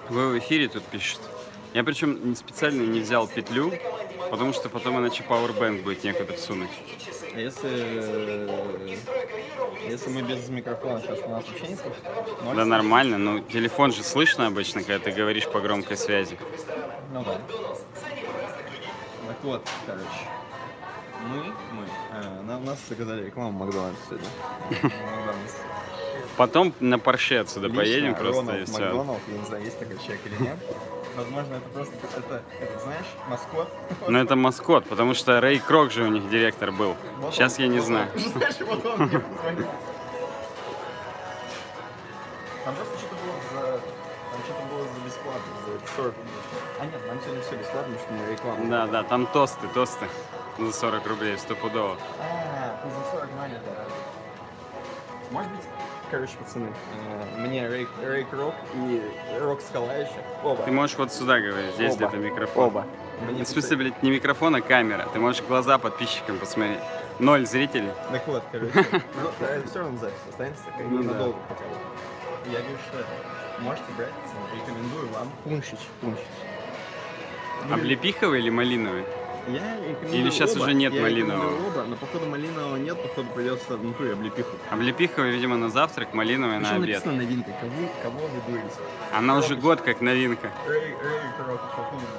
Вы в эфире тут пишет. Я причем специально не взял петлю, потому что потом иначе Powerbank будет некуда всунуть. А если мы без микрофона, сейчас у нас вообще не слышно? Да нормально, но телефон же слышно обычно, когда ты говоришь по громкой связи. Ну да. Так вот, короче. Нас заказали рекламу Макдональдс сегодня. Макдональдс. Потом на Порше отсюда поедем просто и Рональд все. Макдоналд, я не знаю, есть такой человек или нет. Возможно, это просто, это знаешь, маскот. Но это маскот, потому что Рэй Крок же у них директор был. Вот Сейчас он, я не вот знаю. он. Знаешь, вот он мне позвонил. Там просто что-то было за бесплатно, за 40. А нет, нам сегодня все бесплатно, потому что не реклама. Да, да, там тосты за 40 рублей, стопудово. Ты за 40 нанято. Может быть, короче, пацаны, мне Рэй Крок и Рок Скала еще. Оба. Ты можешь вот сюда говорить, здесь Оба. где-то микрофон. Оба. В смысле, блядь, не микрофон, а камера. Ты можешь глаза подписчикам посмотреть. 0 зрителей. Так вот, короче, все равно запись останется, как Ну да. ненадолго хотя бы. Я говорю, что можете брать, рекомендую вам пуншич. Облепиховый или малиновый? Я рекомендую Или сейчас оба. уже нет Я малинового? рекомендую оба, но походу малинового нет, походу придется в натуре облепиху. Облепиховый, видимо, на завтрак, малиновый на Причем обед. написано новинка, кого вы дуете? Она уже год как новинка. Рэй Крок, что ты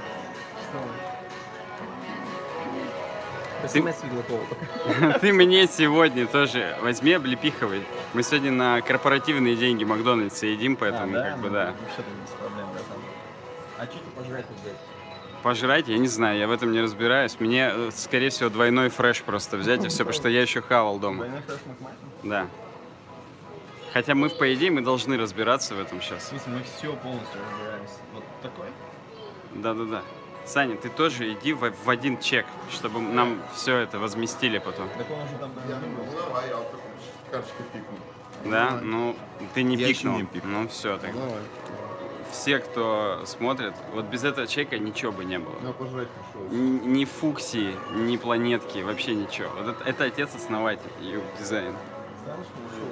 СМС Светлакова. Ты мне сегодня тоже возьми облепиховый. Мы сегодня на корпоративные деньги Макдональдса едим, поэтому как бы да. Вообще там без проблем, братан. А что ты пожрать тут? Пожрать, я не знаю, я в этом не разбираюсь. Мне, скорее всего, двойной фреш просто взять и все, потому что я еще хавал дома. Двойной фреш Макмаффин? Да. Хотя мы, по идее, мы должны разбираться в этом сейчас. В смысле, мы все полностью разбираемся. Вот такой? Да-да-да. Саня, ты тоже иди в один чек, чтобы нам все это возместили потом. Так он уже там был. Давай, я вот карточкой пикну. Да? Ну, ты не Я еще пикнул. не пикнул. Ну, все, так. Давай. Все, кто смотрит, вот без этого чека ничего бы не было. Я пожрать пришел. Ни фуксии, ни планетки, вообще ничего. Вот это отец-основатель и дизайн. Знаешь,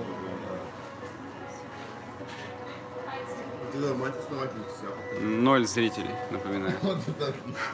Ты да, мать основатель себя. 0 зрителей, напоминаю. Вот это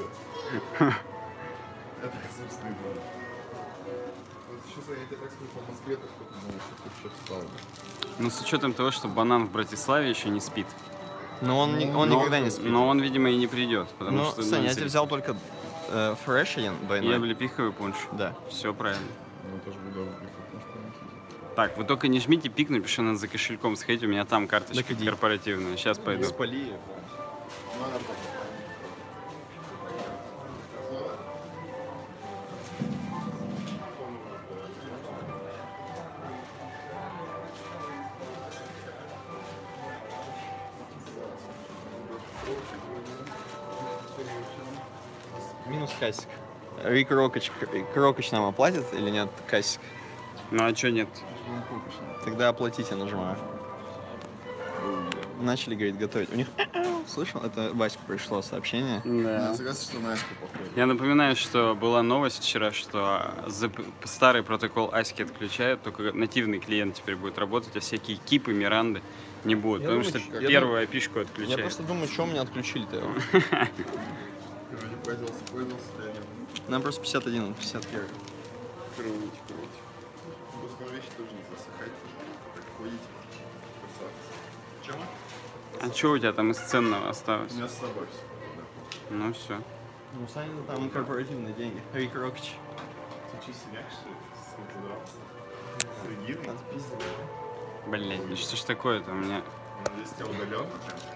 это собственный город. Сейчас я тебе так скажу, по Москве, то что ты думаешь, что ты что стало. Ну, с учетом того, что банан в Братиславе еще не спит. но он никогда не спит. Но он, видимо, и не придет, потому Ну, что... Саня, я тебе взял только фреш один И двойной. облепиховый пунш. Да. Все правильно. Ну, тоже буду. Так, вы только не жмите пикнуть, потому что надо за кошельком сходить, у меня там карточка Так иди. корпоративная. Сейчас пойду. Спали. Минус кассик. Рик Рокоч нам оплатит или нет кассик? Ну, а что нет? Тогда оплатите, нажимаю. Начали, говорит, готовить. У них... Слышал? Это Ваську пришло сообщение. Да. Я согласен, что на Аську похоже. Я напоминаю, что была новость вчера, что старый протокол ASCII отключают, только нативный клиент теперь будет работать, а всякие кипы, миранды не будут, Я потому думаю, что я первую опишку Я отключают. просто думаю, что меня отключили-то. Короче, пользовался, да нет. Нам просто 51, 51. Круть. Просто вещи тоже не засыхать. Так ходите. Красавцы. Чем? А что у тебя там из ценного осталось? У меня с собой все. Ну все. Ну, Саня, там корпоративные деньги. Рик Рокоч. Ты что, синяк, что ли? Сколько дрался? С Региной? Блять, ну что ж такое-то у меня? Здесь тебя удаленно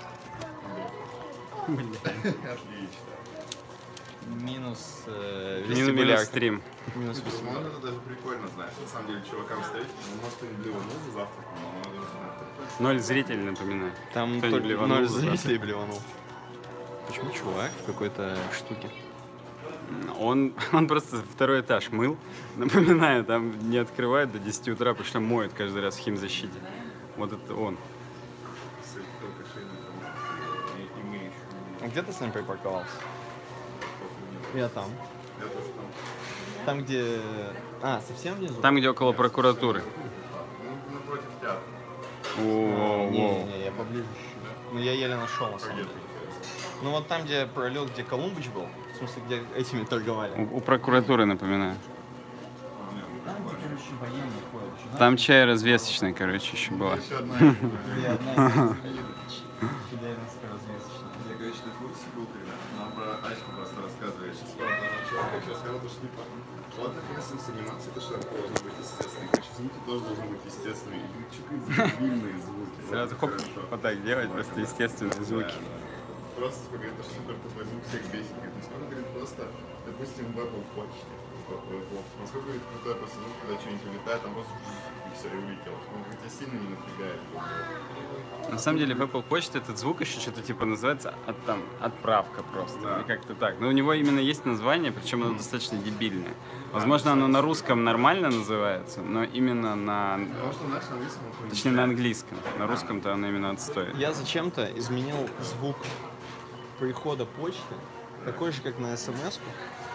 прям. Отлично. Минус Минус вестибуляр. стрим. Минус вестибуляр. Ну, это даже прикольно, знаешь, на самом деле, чувакам встретить. Ну, может, он блеванул за завтраком, но надо знать. 0 зрителей, напоминаю. Там Кто не только блеванул 0 за зрителей блеванул. Почему чувак в какой-то штуке? Он просто второй этаж мыл. Напоминаю, там не открывают до 10 утра, потому что моют каждый раз в химзащите. Вот это он. И мы еще. А где ты с ним припарковался? Я там. Я тоже там. Там, где... А, совсем внизу? Там, где около прокуратуры. Ну, напротив театра. Воу-воу-воу. Не, я поближе чуть-чуть. Но я еле нашел, на самом Где деле. ты? Ну вот там, где пролет, где Колумбыч был, в смысле, где этими торговали. У прокуратуры, напоминаю. Там, где, короче, военные ходят. Еще, Там чай развесочный, короче, еще была. Еще одна. где одна из знаменитых развесочных. Я, короче, на курсе был, когда нам про Аську просто рассказывали. Сейчас человек сейчас сказал, что типа, вот например, с анимацией, то, что должно быть естественным. Короче, звуки тоже должны быть естественные. И дебильные звуки. Сразу хоп, вот так делать, просто естественные звуки. Просто типа, говорит, что супер тупой звук всех бесит. Говорит, насколько, говорит, просто, допустим, в Apple почте. Насколько, говорит, крутой просто звук, когда что-нибудь улетает, там просто и все, и улетело. Он, говорит, тебя сильно не напрягает. На самом деле в Apple почте этот звук еще что-то типа называется отправка просто. Да. Или как-то так. Но у него именно есть название, причем оно достаточно дебильное. Возможно, оно на русском нормально называется, но именно на... Потому что наш на английском он Точнее, на английском. На русском-то оно именно отстой. Я зачем-то изменил звук прихода почты, такой же, как на смс-ку.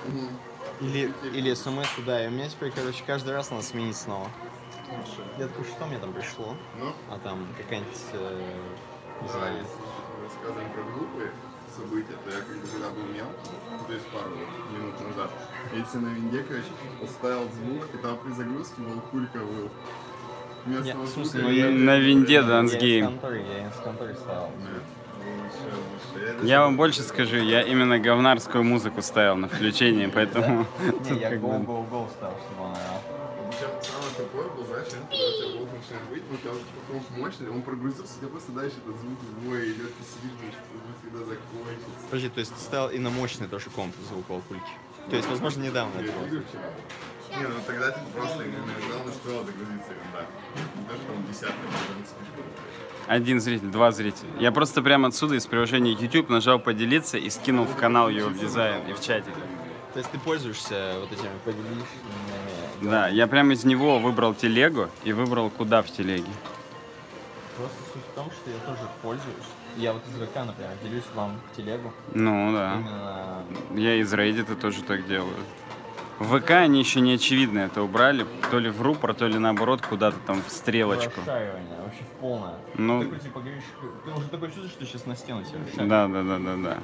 Или смс-ку, да. И у меня теперь, короче, каждый раз надо сменить снова. Я такой, что мне там пришло? Ну, А там какая-нибудь, не да, знаю, если рассказываем про глупые события, то я когда был мелкий, то есть пару минут назад, я на винде, короче, поставил звук, и там при загрузке был Кулька выл. Вместо Нет, в звука смысле, я- ну я- На винде я Dance из Game. конторы ставил. Нет, лучше. Я вам больше скажу, я именно говнарскую музыку ставил на включение, поэтому... Не, тут я как бы- go ставил, чтобы он орал. Причем самое тупое был, знаешь, когда у тебя волк начинает быть, ну, у тебя уже типа комп мощный, он прогрузился, у тебя просто дальше этот звук в бой идет, ты сидишь, думаешь, что звук когда закончится. Подожди, то есть ты ставил и на мощный тоже комп звук Кульки? То есть, возможно, недавно это Я было. видел вчера. Не, ну тогда ты просто иногда настроил догрузиться ерунда. Не то, что он десятка, не слишком. Один зритель, два зрителя. Я просто прямо отсюда из приложения YouTube нажал поделиться и скинул в канал его в дизайн и в чатик. То есть ты пользуешься вот этими поделишь? Да, я прямо из него выбрал телегу и выбрал куда в телеге. Просто суть в том, что я тоже пользуюсь. Я вот из ВК, например, делюсь вам в телегу. Ну да. Именно Я из Reddit тоже так делаю. В ВК они еще не очевидно это убрали, то ли в рупор, то ли наоборот куда-то там в стрелочку. расшаривание, вообще в полное. Ну- Ты такой, типа, говоришь, ты уже такой чувствуешь, что сейчас на стену тебя расшаривает. Да.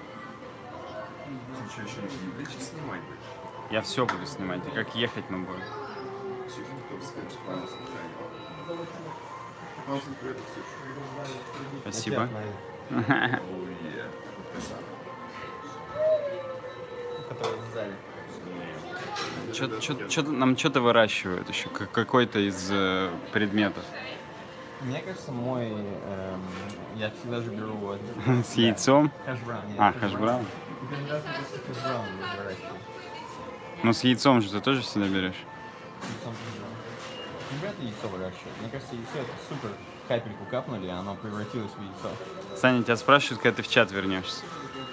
Ты что, еще не будешь снимать будешь? Я все буду снимать, и как ехать мы будем. Ксюша, кто скажешь, правильно сказать. Пожалуйста, привет, Ксюша. Спасибо. Оуе. Красава. Который в зале. Нам что-то выращивают еще, какой-то из предметов. Мне кажется, я всегда же беру вот... С яйцом. Хэшбраун. нет, А, хэшбраун. Рекомендация просто хэшбраун выращивать. Ну с яйцом же ты тоже всегда берешь. Яйцом хэшбраун. Не вряд ли яйцо выращивать. Мне кажется, яйцо это супер капельку капнули, и оно превратилось в яйцо. Саня, тебя спрашивают, когда ты в чат вернешься.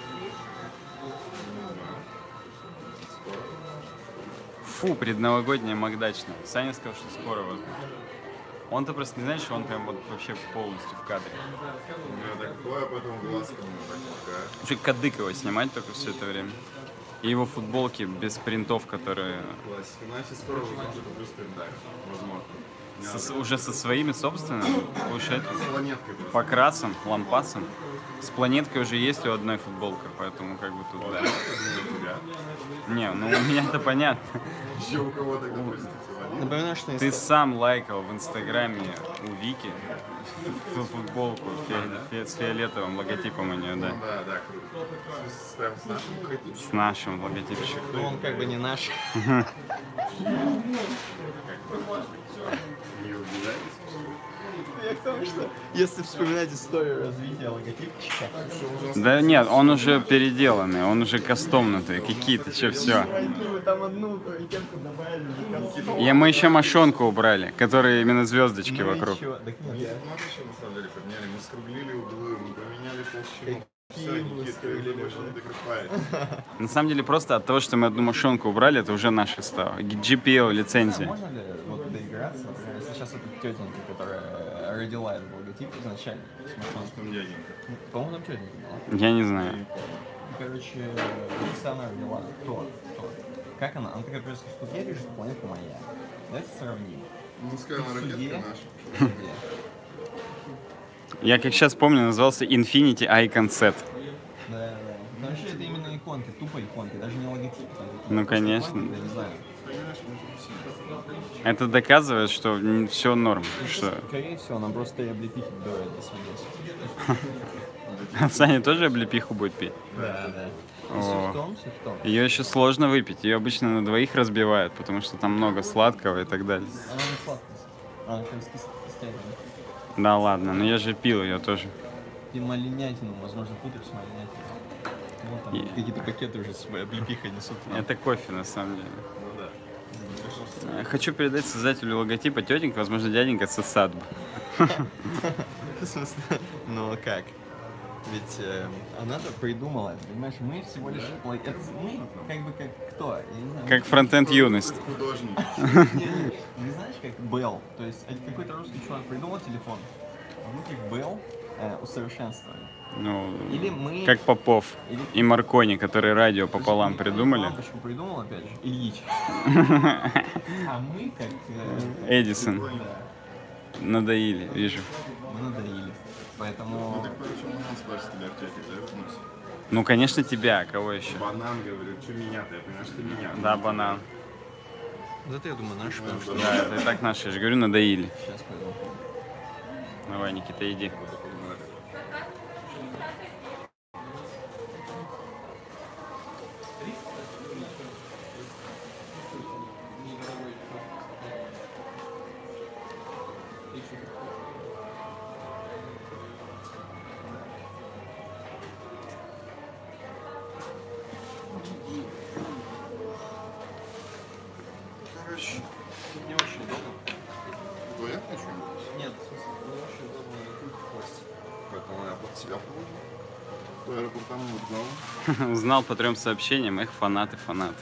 Фу, предновогодняя Макдачная. Саня сказал, что скоро возможно. Он-то просто не знает, что он прям вот вообще полностью в кадре. У меня такое, поэтому глазком так пускаю. Уже кадык его снимать только все это время. И его футболки без принтов, которые Классика. Ну, если скоро возможно, куплю стендап. Возможно. уже со своими собственными, будешь это, С планеткой просто. по красам, лампасам. С планеткой уже есть у одной футболка, поэтому как бы тут, да. У тебя. Не, ну у меня это понятно. Еще у кого тогда, простите, Владимир? Напоминаю, что Ты сам лайкал в инстаграме у Вики футболку с фиолетовым логотипом у нее, да. Ну да, круто. Прям с нашим хотим. С нашим логотипчиком. Ну, он как бы не наш. Не убежайтесь. Я к тому, что если вспоминать историю развития логотипчика, Да нет, он уже переделанный, он уже кастомнутый, какие-то, че, все. там одну этикетку добавили, И мы еще мошонку убрали, которые именно звездочки вокруг. Так нет, Много еще на самом деле подняли. Мы скруглили углы, мы поменяли толщину. Все, Какие мы Никита, скруглили больше не докопаешь. На самом деле просто от того, что мы одну мошонку убрали, это уже наше стало. GPL лицензия. можно ли вот доиграться, например, если сейчас эта тетенька, которая родила этот логотип изначально, смешно. Там дяденька. По-моему, там тетенька была. Я не знаю. Короче, если она родила, то как она? Она такая просто, что я вижу, что планета моя. Давайте сравним. Ну, сказала, В суде. ракетка наша. В суде. Я как сейчас помню, назывался Infinity Icon Set. Да. Но вообще это именно иконки, тупо иконки, даже не логотип. Ну, конечно. Я не знаю. Это доказывает, что все норм. Что... Скорее всего, нам просто и облепихи делают до свидания. Саня тоже облепиху будет пить? Да. О. Суть в том. Ее еще сложно выпить. Ее обычно на двоих разбивают, потому что там много сладкого и так далее. Она не сладкая. Она прям с кистями. Да ладно, но я же пил ее тоже. Ты малинятину, возможно, путаешь с малинятиной. Вот там какие-то пакеты уже с облепихой несут. Это кофе, на самом деле. Ну да. Хочу передать создателю логотипа тетенька, возможно, дяденька с усадьбы. В смысле? Ну как? Ведь она-то придумала, понимаешь, мы всего лишь... Мы как бы как кто? Я не знаю. Как фронтенд юность. Художник. Не знаешь, как Bell? То есть какой-то русский чувак придумал телефон, а мы как Bell усовершенствовали. Ну, Или мы... как Попов Или- и Маркони, которые радио пополам придумали. Лампочку придумал, опять же, Ильич. А мы как... Эдисон. Да, Надоели, вижу. мы надоели. Поэтому... Так короче, банан спрашивает тебя, Артёк, да, вернулся? Ну, конечно, тебя, кого еще? Банан, говорю, что меня-то, я понимаю, что меня. Да, банан. Зато я думаю, наш, потому что... Да, это и так наши, я же говорю, надоели. Сейчас пойду. Давай, Никита, иди. Короче, Не очень удобно. твоя хочу? Нет, в смысле, не очень удобно в хвосте. Поэтому я под себя положу. По аэропортам узнал. Узнал по 3 сообщениям, их фанаты. Знаю,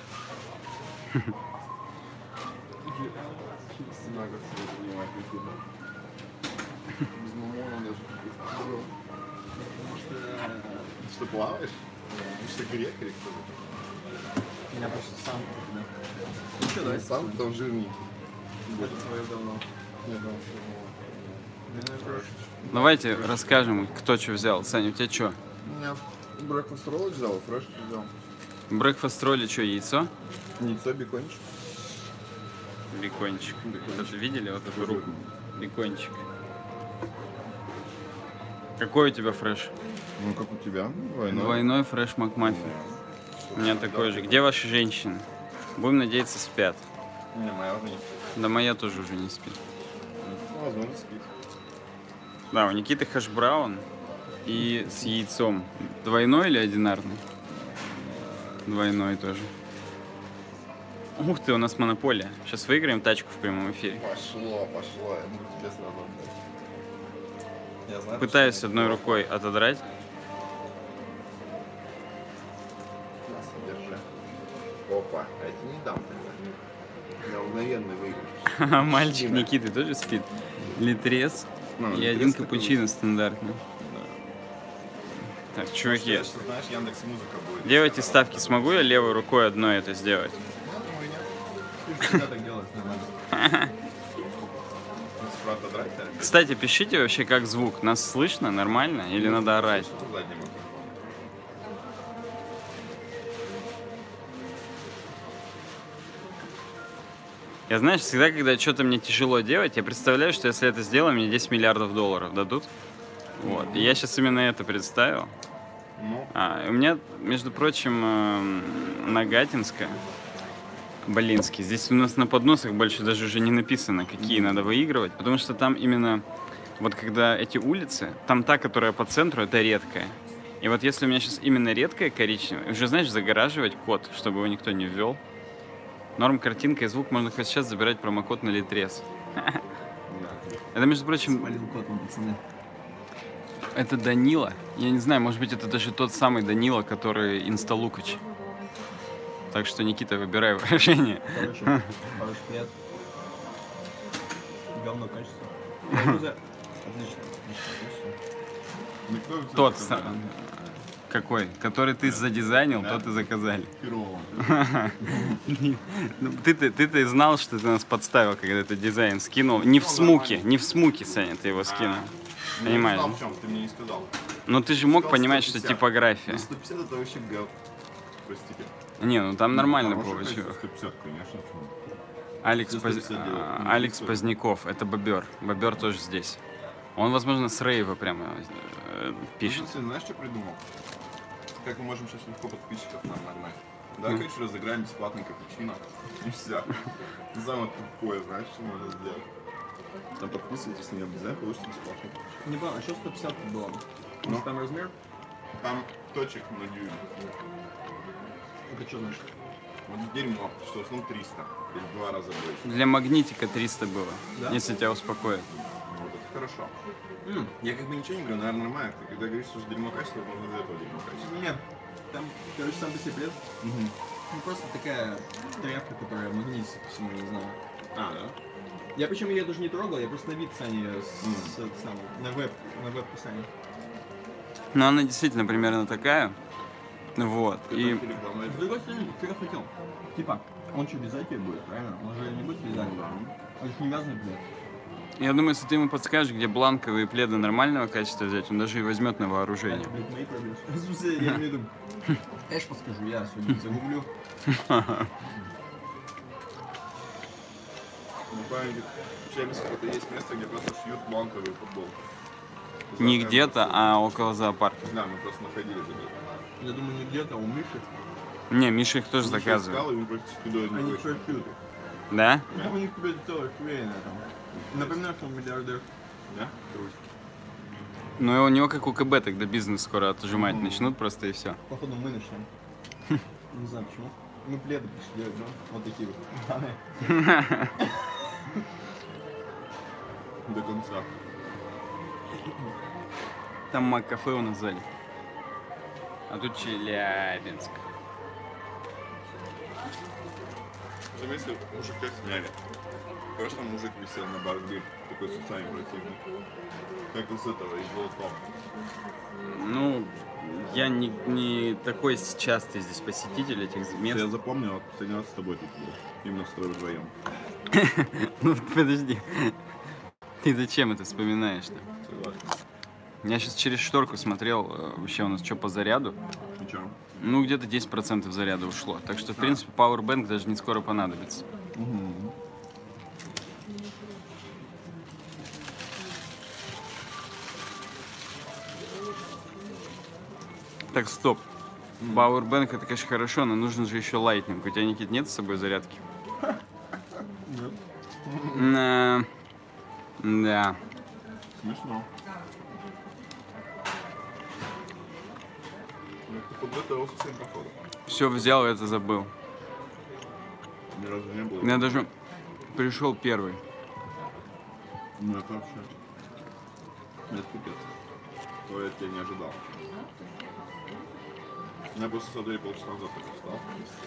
как себя принимать Никита. Без мамона даже. Что, плаваешь? Ты что, грек или кто ты? Меня просто сам... Ну что, давай сам, там жирненький. Это твое давно. Нет, там Давайте расскажем, кто что взял. Саня, у тебя что? У меня брекфаст ролл взял, фреш взял. Брекфаст ролли что, яйцо? Яйцо, бекончик. Бекончик. Вы видели вот эту руку? Бекончик. Какой у тебя фреш? Ну, как у тебя? Двойной. Двойной фреш Макмаффин. У меня такой же. Где ваши женщины? Будем надеяться, спят. Не, моя уже не спит. Да моя тоже уже не спит. Ну, возможно, спит. Да, у Никиты хэш-браун и с яйцом. Двойной или одинарный? Двойной тоже. Ух ты, у нас монополия. Сейчас выиграем тачку в прямом эфире. Пошло. Я буду тебе сразу отдать. Я знаю, Пытаюсь что- одной рукой отодрать. На, держи. Опа, а это не дам тогда. Я мгновенный выигрыш. Мальчик Никиты тоже спит. Литрес Ну, и литрес один такой. капучино стандартный. Так, чуваки, Что, знаешь, Яндекс.Музыка будет. делайте ставки. Смогу я левой рукой одной это сделать? Я думаю, нет. Ты всегда так делаешь, нормально. Правда, драть, а? Кстати, пишите вообще, как звук. Нас слышно нормально или надо орать? Что в заднем окне? Я, знаешь, всегда, когда что-то мне тяжело делать, я представляю, что если это сделаю, мне 10 миллиардов долларов дадут. Вот. И я сейчас именно это представил. Ну, У меня, между прочим, Нагатинская, Болинский. Здесь у нас на подносах больше даже уже не написано, какие надо выигрывать, потому что там именно, вот когда эти улицы, там та, которая по центру, это редкая. И вот если у меня сейчас именно редкая коричневая, уже, знаешь, загораживать код, чтобы его никто не ввел. Норм, картинка и звук, можно хоть сейчас забирать промокод на Литрес. Это, между прочим, Спалил кот, ну, пацаны. это Данила. Я не знаю, может быть, это даже тот самый Данила, который Инсталукач. Так что, Никита, выбирай выражение. Короче, хороший привет. Говно качество. Отлично. никто у тебя Тот сказал, самый. Какой? Который ты задизайнил, Да. тот и заказали. херово. Ну, ты знал, что ты нас подставил, когда ты дизайн скинул. Не в смуке, Саня, ты его скинул. Я не Понимаешь, знал, да? в чем, ты мне не сказал. Но ты же мог Сказал понимать, что 150. типография. Ну, 150 это вообще гав. Простите. Не, ну там нормально Хорошее получилось. качество, 150, конечно. почему? Алекс, 150 делают. Ну, Алекс 150. Поздняков, это Бобер. Бобер тоже здесь. Он, возможно, с рейва прямо пишет. Ну, знаешь, что придумал? Как мы можем сейчас легко подписчиков нам нагнать? Да, короче, разыграем бесплатный капучино. И все. Самое тупое, знаешь, что можно сделать? Там подписывайтесь на меня, обязательно получите бесплатный капучино. Не понял, а что 150 было? Ну. Там размер? Там точек на дюйм. Это что значит? Вот дерьмо, что в основном 300. Или в 2 раза больше. Для магнитика 300 было, Да? если тебя успокоит. Вот это хорошо. Я как бы ничего не говорю, наверное, нормально. Ты когда говоришь, что дерьмо качества, можно из этого дерьмо качества. Нет, там, короче, сам по себе плед. Ну, просто такая тряпка, которая магнитится по всему, не знаю. А, да? Я причем ее даже не трогал, я просто на вид Сани, на веб Сани. Но она действительно примерно такая. Вот. И С другой стороны, что я хотел? Типа, он что, вязать ее будет, правильно? Он же не будет вязать. Он же не вязаный плед. я думаю, если ты ему подскажешь, где бланковые пледы нормального качества взять, он даже и возьмет на вооружение. Блядь, мои проблемы. В смысле, я имею в виду... Конечно, подскажу, я сегодня загуглю. Ну, правильно, в Челябинске это есть место, где просто шьют бланковую футболку. Не где-то, а около зоопарка. Да, мы просто находили это. Я думаю, не где-то, а у Миши. Не, Миша их тоже Миша заказывает. искал, и мы практически до этого Они вышли. что шьют. Да? У них теперь целая хрень там. Напоминаю, что он миллиардер. Да? Круто. Ну и у него, как у КБ, тогда бизнес скоро отжимать начнут просто и все. Походу мы начнем. Не знаю почему. Мы пледы пришли делать, да? Вот такие вот. До конца. Там Мак-кафе у нас сзади. А тут Челябинск. Заметьте, мужика сняли. Просто мужик висел на борде, такой с усами противный. Как из этого, из Волком. Ну, я не такой частый здесь посетитель этих мест. Я запомнил, вот последний раз с тобой тут был. Именно с тобой вдвоем. Ну, подожди. Ты зачем это вспоминаешь-то? Согласен. Я сейчас через шторку смотрел, вообще у нас что по заряду. Ничего. Ну, где-то 10% заряда ушло. Так что, в принципе, Powerbank даже не скоро понадобится. Так, стоп. Powerbank это, конечно, хорошо, но нужен же еще Lightning. У тебя, Никит, нет с собой зарядки? Нет. Да. Смешно. Ну, ты подготовился к своим походам. Все взял, это забыл. Ни разу не было. Я даже пришел первый. Ну это вообще. Это пипец. То я тебя не ожидал. Я просто смотрели полчаса назад только встал.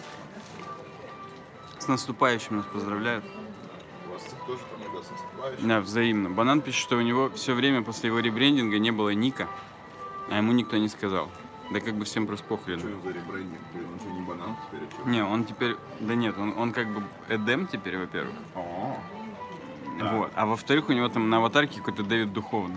С наступающим нас поздравляют. У вас тоже там иногда с наступающим. Да, взаимно. Банан пишет, что у него все время после его ребрендинга не было ника, а ему никто не сказал. Да как бы всем просто Что похрен. за ребрендинг? Блин, он что, не банан теперь? А что? Не, он теперь... Да нет, он как бы Эдем теперь, во-первых. О, да. Вот. А во-вторых, у него там на аватарке какой-то Дэвид Духовный.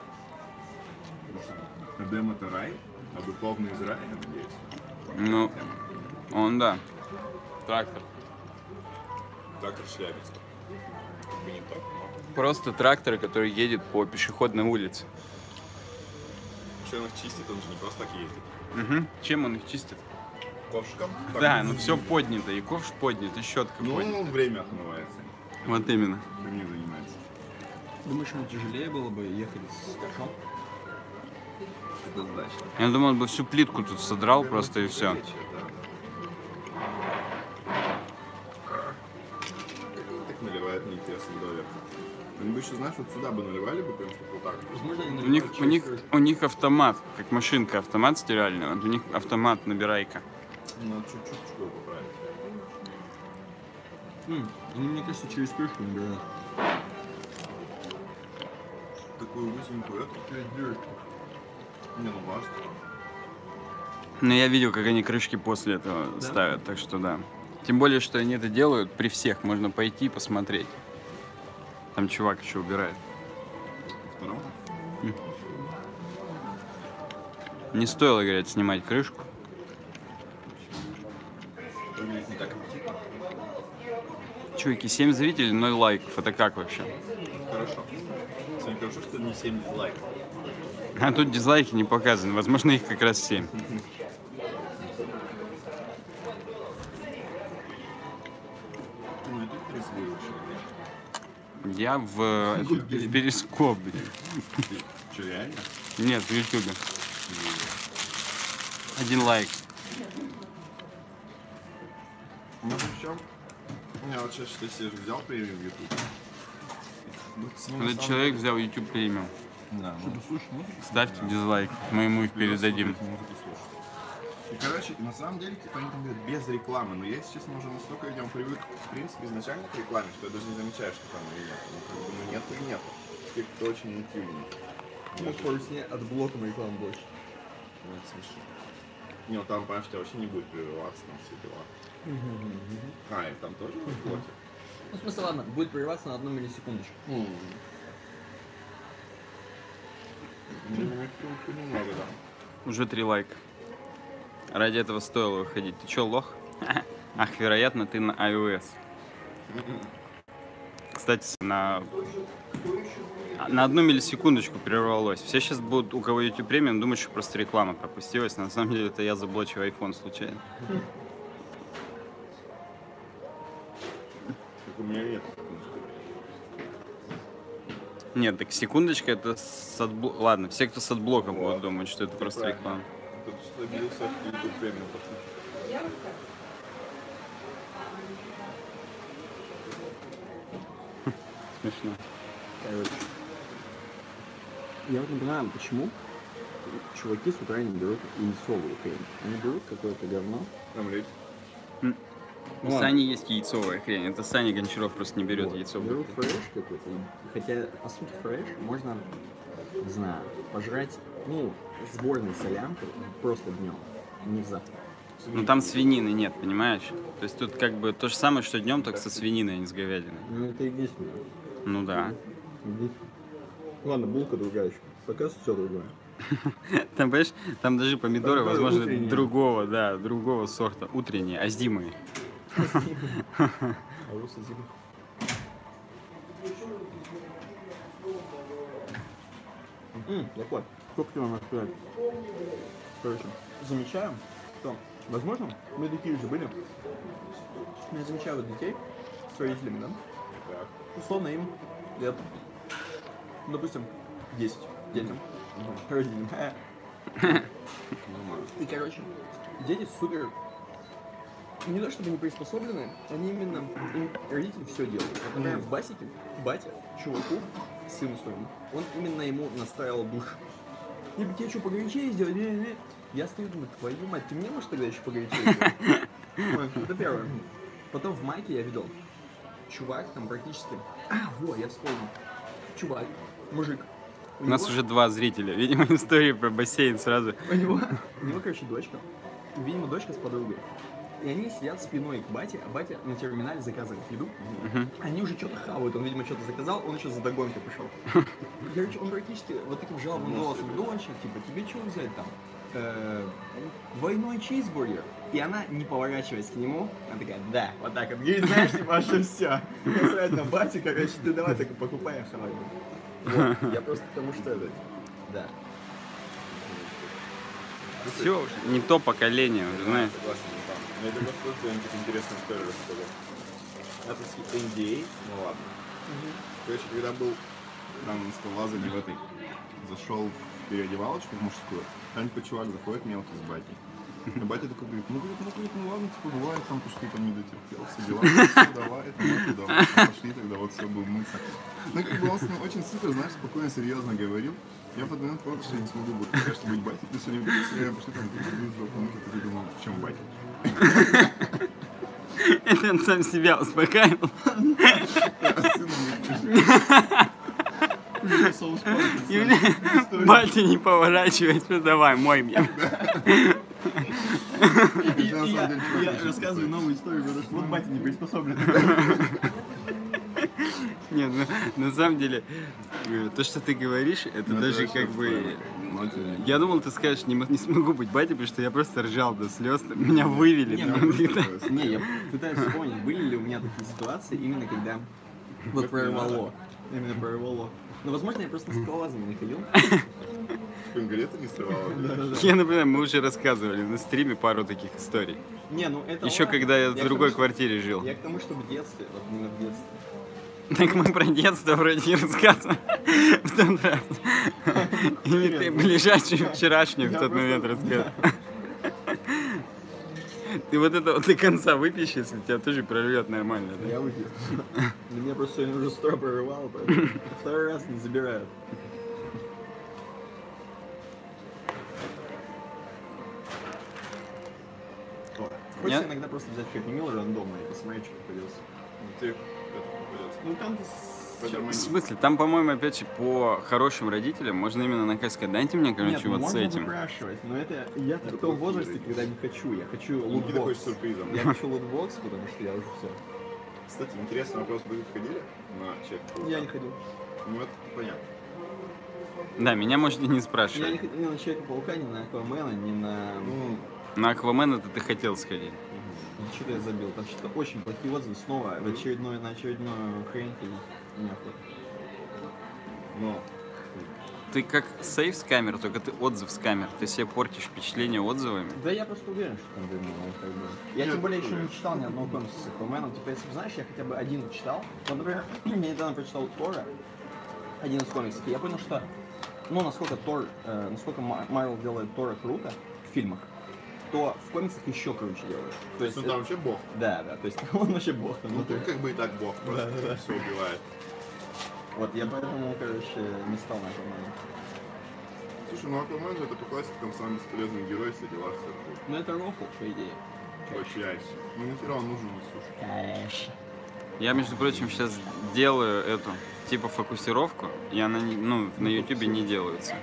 Эдем это рай, а духовный Израиль, я надеюсь. Ну, он, да. Трактор. Трактор Челябинск. Как бы не так, но... Просто трактор, который едет по пешеходной улице. Что он их чистит, он же не просто так ездит. Угу. Чем он их чистит? Ковшиком? Да, ну все поднято, и ковш поднят, и щетка Ну, поднята. время отмывается. Вот именно. Чем не занимается. Думаешь, ему тяжелее было бы ехать с ковшом? Однозначно. Я думал, он бы всю плитку тут содрал просто и все. Так наливает неинтересно доверху. Они бы еще, знаешь, вот сюда бы наливали бы, прям, чтобы вот так. Возможно, они У них автомат, как машинка автомат стиральный, вот у них автомат набирайка. Ну, чуть-чуть чего поправить. Они, мне кажется, через крышку набирают. Такую узенькую эту. Не, ну важно. Но я видел, как они крышки после этого ставят, так что да. Тем более, что они это делают при всех, можно пойти и посмотреть. Там чувак еще убирает. Втором? Не стоило, говорят, снимать крышку. Выглядит не так аппетитно. Чуваки, 7 зрителей, 0 лайков. Это как вообще? Хорошо. Сегодня хорошо, что не 7 дизлайков. А тут дизлайки не показаны. Возможно, их как раз 7. Ну и тут трезвый Я в перископ. Что, реально? Нет, в ютубе. 1 лайк. Ну, причем, я вот сейчас что себе взял премиум YouTube. Этот человек взял YouTube премиум. Да, Ставьте дизлайк, мы ему их передадим. И, короче, на самом деле, типа, они там говорят без рекламы, но я, если честно, уже настолько, видимо, привык, в принципе, изначально к рекламе, что я даже не замечаю, что там ее нет. Ну, как бы, ну, нет и нет. Это очень интимно. Ну, поручни от блоком рекламы больше. Ну, это смешно. Не, ну там, понимаешь, у тебя вообще не будет прерываться, там все дела. А, и там тоже в блоке? Ну, в смысле, ладно, будет прерываться на 1 миллисекундочку. Немного, да. Уже 3 лайка. Ради этого стоило выходить. Ты чё, лох? Ах, вероятно, ты на iOS. Кстати, на 1 миллисекундочку прервалось. Все сейчас будут, у кого YouTube премиум, думать, что просто реклама пропустилась. На самом деле, это я заблочил iPhone случайно. Так у меня нет. Нет, так секундочка, это с отблока. Ладно, все, кто с отблока будут думать, что это просто правильно. реклама. Тут добился YouTube премиум, по сути. Смешно. Короче. Я вот не понимаю, почему чуваки с утра не берут яйцовую хрень. Они берут какое-то говно. Омлет. У Сани есть яйцовая хрень. Это Саня Гончаров просто не берет Вот. яйцовую Берут хрень. фреш какой-то. Хотя, по сути, фреш можно, не знаю, пожрать, ну, сборной солянкой просто днем, не в завтрак. Ну там свинины нет, понимаешь? То есть тут как бы то же самое, что днем, только со свининой, а не с говядиной. Ну, это единственное. Ну да. Ладно, булка другая еще. Пока все другое. Там, понимаешь, там даже помидоры, Там возможно, утренние. другого, да, другого сорта. Утренние, а зимые. А вы садили? Так вот, сколько тебе надо сказать? Короче, замечаем, что, возможно, мы такие же были. Я замечаю вот детей с родителями, да? Так. Условно им лет, допустим, 10 детям, родителям. И, короче, дети супер, не то чтобы не приспособлены, они именно, им родители все делают. Вот, например, в басике, батя, чуваку, сыну своему, он именно ему настраивал душ. Я бы тебе что, погорячее сделать? Не-не-не. Я стою, думаю, твою мать, ты мне можешь тогда еще погорячее сделать? Вот, это первое. Потом в майке я видел, чувак там практически... во, я вспомнил. Чувак, мужик. У нас уже 2 зрителя. Видимо, история про бассейн сразу. У него, короче, дочка. Видимо, дочка с подругой. И они сидят спиной к бате, а батя на терминале заказывает еду. Они уже что-то хавают, он, видимо, что-то заказал, он еще за догонкой пошел. Короче, он практически вот таким жалобным голосом: доча, типа, тебе что взять там? Двойной чизбургер. И она, не поворачиваясь к нему, она такая: да, вот так вот. Говорит, знаешь, типа, аж все. Насрать на бате, короче, ты давай только покупай, а хавай. Вот, я просто потому что это, да. Все уже, не то поколение, уже, знаешь. Согласен, там. Но это просто он какую-то интересную историю рассказал. Это с NDA, ну ладно. Короче, когда был там на скалолазании в этой, зашел в переодевалочку в мужскую, там типа чувак заходит мелкий с батей. А батя такой говорит, ну ладно, типа бывает там, что ты там не дотерпел, все дела, все, давай, это мы туда, пошли тогда, вот все, будем мыться. Ну как бы он с ним очень супер, знаешь, спокойно, серьезно говорил. Я в этот момент понял, что я не смогу быть, конечно, быть батей, ты сегодня все время пошли там, ты думал, в чем батя? Это он сам себя успокаивал. Батя, не поворачивайся, давай, мой меня. Я рассказываю новую историю, потому что вот батя не приспособлен. Нет, ну, на самом деле, то, что ты говоришь, это Ну, это даже вообще как бы... отстойно. Ну, это- Я думал, ты скажешь, не смогу быть батей, потому что я просто ржал до слез, меня вывели. Не, там, ну, и так. Не, я пытаюсь вспомнить, были ли у меня такие ситуации, именно когда вот прорвало. Именно прорвало. Но, возможно, я просто с скалолазами не ходил. Конкретно не срывало. Я напоминаю, мы уже рассказывали на стриме пару таких историй. Не, ну это Еще ладно. когда я в к другой тому, что- квартире жил. Я к тому, что в детстве, вот именно в детстве. Так мы про детство вроде не рассказывали в тот раз. Или ты ближайшую вчерашнюю в Я тот просто- момент рассказывал. Ты вот это вот до конца выпьешь, если тебя тоже прорвет нормально. Да? Я выпил. Но меня просто сегодня уже 100 прорывало, поэтому второй раз не забирают. Хочется Нет? иногда просто взять Happy Meal рандомно и посмотреть, что попадется. Ты это попадется. Ну там В смысле, там, по-моему, опять же, по хорошим родителям можно именно на сказать, дайте мне, короче, Нет, вот можно с этим. выпрашивать, но это я в том возрасте, когда не хочу. Я хочу Ну, ты хочешь лутбокс. сюрпризом. Я хочу лутбокс, потому что я уже все. Кстати, интересный вопрос. Вы ходили на чек? Я не ходил. Ну, это понятно. Да, меня можете не Я не спрашивать. ходил ни на Человека-паука, ни на Аквамена, ни на... Ну, На Аквамена ты хотел сходить. Что-то я забил. Там что-то очень плохие отзывы снова на очередную хрень ходить. Неохота. но Ты как сейф с камер, только ты отзыв с камер. Ты себе портишь впечатление отзывами. Да я просто уверен, что там дерьмо, ну, как бы. Я Нет, тем более еще хуя. не читал ни одного комикса с Акваменом. Типа, если бы, знаешь, я хотя бы один читал. Вот, например, я недавно прочитал Тора, один из комиксов, и я понял, что, ну, насколько насколько Марвел делает Тора круто в фильмах, то в комиксах еще круче делают. То есть, ну, там вообще бог. да, то есть он вообще бог там Ну, внутри. тут как бы и так бог, просто Да. все убивает. Вот, я поэтому, короче, не стал на Аквамена. Слушай, ну Аквамен же это по классикам самый бесполезный герой, все дела, все такое. Ну, это рофл, по идее. Чаще. Ну нахера он нужен, слушай. Конечно. Я, между прочим, сейчас делаю эту, типа, фокусировку, и она, на ютубе не делается.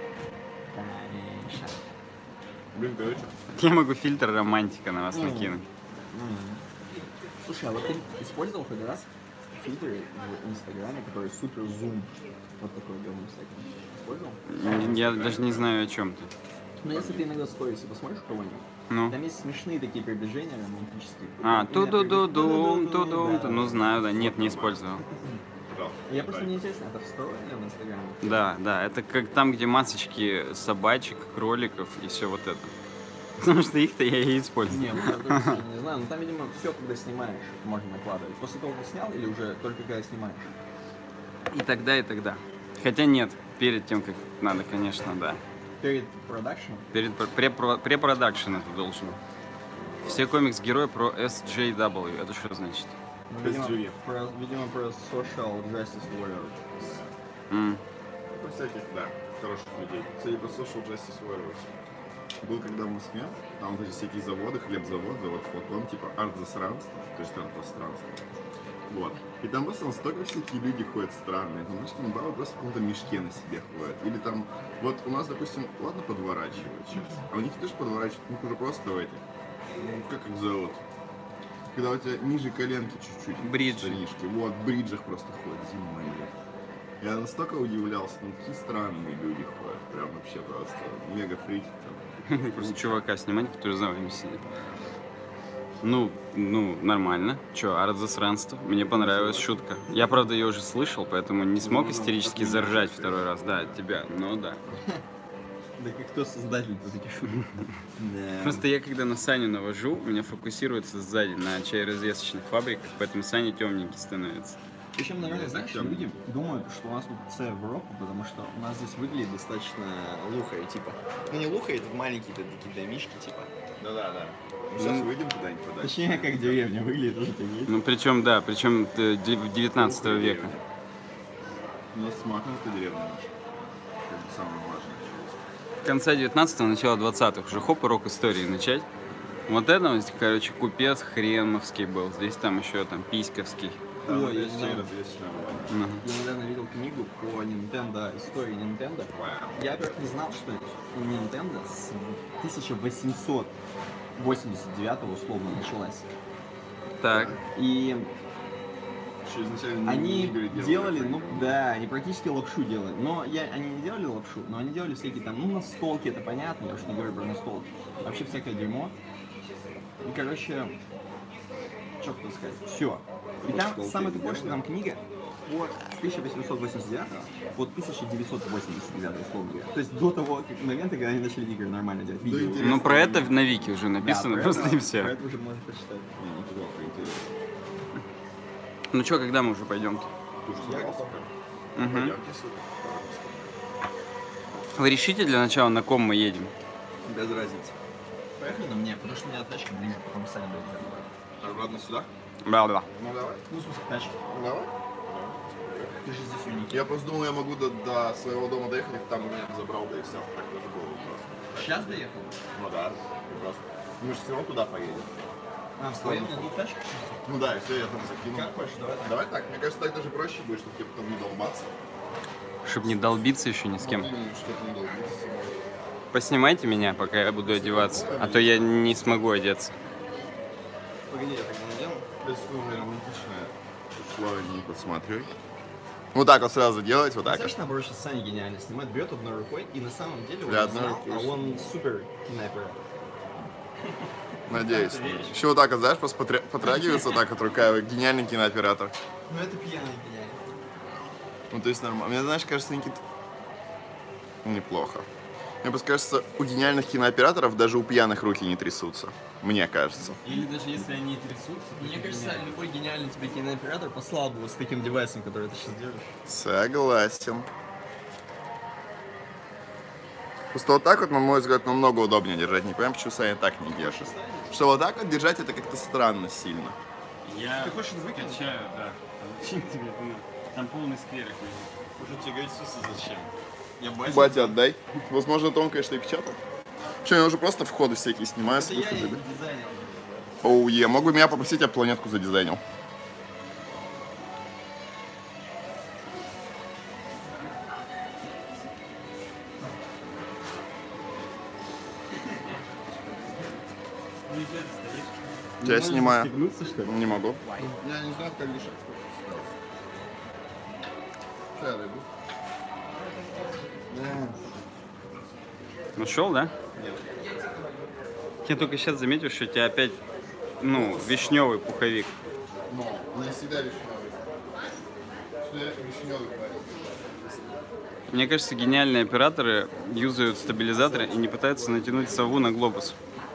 Конечно. Блин, короче, Я могу фильтр романтика на вас накинуть. Слушай, а вот ты использовал хоть раз фильтры в Инстаграме, который супер зум? Вот такой говно всякий. Использовал? Я даже не знаю, о чем ты. Ну, если ты иногда сторисы посмотришь у кого-нибудь, Ну. там есть смешные такие приближения романтические. А, Именно ту-ду-ду-дум, приближ- ту-дум, Да. ну знаю, да, нет, не использовал. да. Я просто не интересно, это встроено в Инстаграме? Да, да, это как там, где масочки собачек, кроликов и все вот это. Потому что их-то я и использую. Не, ну я тоже не знаю, но там, видимо, все, когда снимаешь, можно накладывать. После того, как снял, или уже только когда снимаешь? И тогда, и тогда. Хотя нет, перед тем, как надо, конечно, да. Перед продакшеном? Перед препродакшн это должен. Все комикс-герои про SJW. Это что значит? Ну, SJW. видимо, про Social Justice Warriors. Про всяких, да, хороших людей. Кстати, про Social Justice Warriors. Был когда в Москве, там вот эти всякие заводы, хлебзавод, завод Фотон, типа арт-засранство, то есть арт-пространство. Вот. И там просто настолько всякие люди ходят странные. Там, знаешь, там бабы просто в каком-то мешке на себе ходят. Или там, вот у нас, допустим, ладно подворачивают сейчас, а у них тоже подворачивают, у них уже просто в этих, ну, как их зовут? Когда у тебя ниже коленки чуть-чуть. Бриджи. Штанишки. Вот, в бриджах просто ходят, зимой. Я настолько удивлялся, ну какие странные люди ходят, прям вообще просто мега фрики там. Просто чувака снимать, который за вами сидит. Ну, нормально. Че, арт-засранство. Мне понравилась шутка. Я, правда, ее уже слышал, поэтому не смог истерически заржать второй раз. Да, от тебя, но да. Да как кто создатель-то таких шуток? Да. Просто я, когда на Саню навожу, у меня фокусируется сзади на чай-развесочных фабриках, поэтому Саня темненький становится. Причем, наверное, Не знаю, знаешь, люди думают, что у нас тут С Европа, потому что у нас здесь выглядит достаточно лухари, типа. Ну не лухари, тут маленькие такие домишки, типа. Да. Сейчас выйдем куда-нибудь подальше. Точнее, как деревня выглядит, уже такие. Ну, причем 19 века. У нас смахнутая деревня наша. Как бы самое важное. Конца 19-го, начала 20-х уже хоп, урок истории начать. Вот это, вот, короче, купец хреновский был. Здесь там еще там письковский. Там Ой, я есть знаю. развесочная была. Ну. Я недавно видел книгу по Nintendo, истории Nintendo. Я, во-первых, не знал, что Nintendo с 1889 условно началась. Так. И Что изначально Они игры делали, так? ну да, они практически лапшу делали. Но они не делали лапшу, но они делали всякие там, ну, настолки, это понятно, я уж не говорю про настолки. Вообще всякое дерьмо. И, короче, что хотел сказать, все. И там Настолки самое тупое, что делали? там книга с 1889 по 1989, условно говоря. То есть до того момента, когда они начали игры нормально делать. Видео. интересно. Ну, про это на Вики уже Да, написано, про просто это- и все. Про это уже можно почитать. Не, ну плохо, интересно. Ну что, когда мы уже пойдем-то? Ты уже собрался? Мгм. Пойдемте сюда. Вы решите для начала, на ком мы едем? Без разницы. Поехали на мне, потому что у меня тачка ближе, потом сами будем. Обратно сюда? Бла-бла. Ну давай. Ну, в смысле, тачка. Давай. Ты же здесь уник. Я просто думал, я могу до своего дома доехать, там меня забрал, да и все. Так даже было просто. Сейчас доехал? Ну да, просто. Мы же все равно туда поедем. А, в твоем нет тачка? Ну да, и все, я там закинул. Как хочешь, давай. Давай так, мне кажется, так даже проще будет, чтобы тебе потом не долбаться. Чтоб не долбиться еще ни с кем. Чтобы не долбиться. Поснимайте меня, пока я буду одеваться. А то я не смогу одеться. Погоди, я тогда надену. Безусловно, романтичное условие не подсматривай. Вот так вот сразу делать, вот так. Знаешь, наоборот, сейчас Саня гениально снимает, берет одной рукой, и на самом деле он Да, не одной знал, рукой а очень. он супер кинооператор. Надеюсь. Ты веришь? Еще вот так вот, знаешь, просто потрагивается вот так вот рука, гениальный кинооператор. Ну это пьяный гениально. Ну, то есть нормально. Мне, знаешь, кажется, Никита... Неплохо. Мне просто кажется, у гениальных кинооператоров даже у пьяных руки не трясутся. Мне кажется. Или даже если они трясутся. Мне кажется, любой гениальный тебе кинооператор послал бы вот с таким девайсом, который ты сейчас держишь. Согласен. Просто вот так вот, на мой взгляд, намного удобнее держать. Не понимаю, почему Саня так не держит. Что вот так вот держать, это как-то странно сильно. Я Ты хочешь выкинуть? качаю, да. Зачем тебе это надо? Там полный скверик. Уже тебе говорить, зачем? Я батя. Батя, отдай. Возможно, он, конечно, и печатал. Что, я уже просто входы всякие снимаю с Это я и выходами. дизайнер. Оу, е, мог бы меня попросить, я планетку задизайнил. Я снимаю. Стегнуться, что ли? Не могу. Я не знаю, как решать. Сейчас я дойду. Нашел, да? Я только сейчас заметил, что у тебя опять, вишневый пуховик. Но у меня всегда вишневый. Что я вишневый парень. Мне кажется, гениальные операторы юзают стабилизаторы и не пытаются натянуть сову на глобус.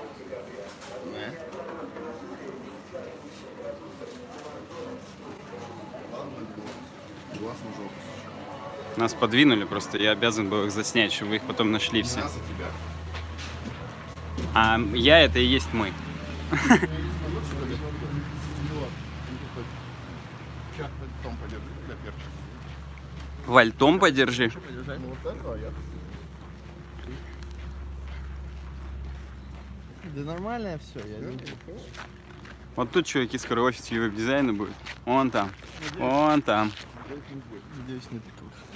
Глаз на жопу. Нас подвинули просто, я обязан был их заснять, чтобы вы их потом нашли все. Мясо тебя. А я это и есть мы. Сейчас потом подержи для перчика. Вальтом подержи. Ну вот этого я. Да нормально все, я не... Вот тут чуваки скоро офис веб-дизайна будет. Вон там. Вон там. Надеюсь, не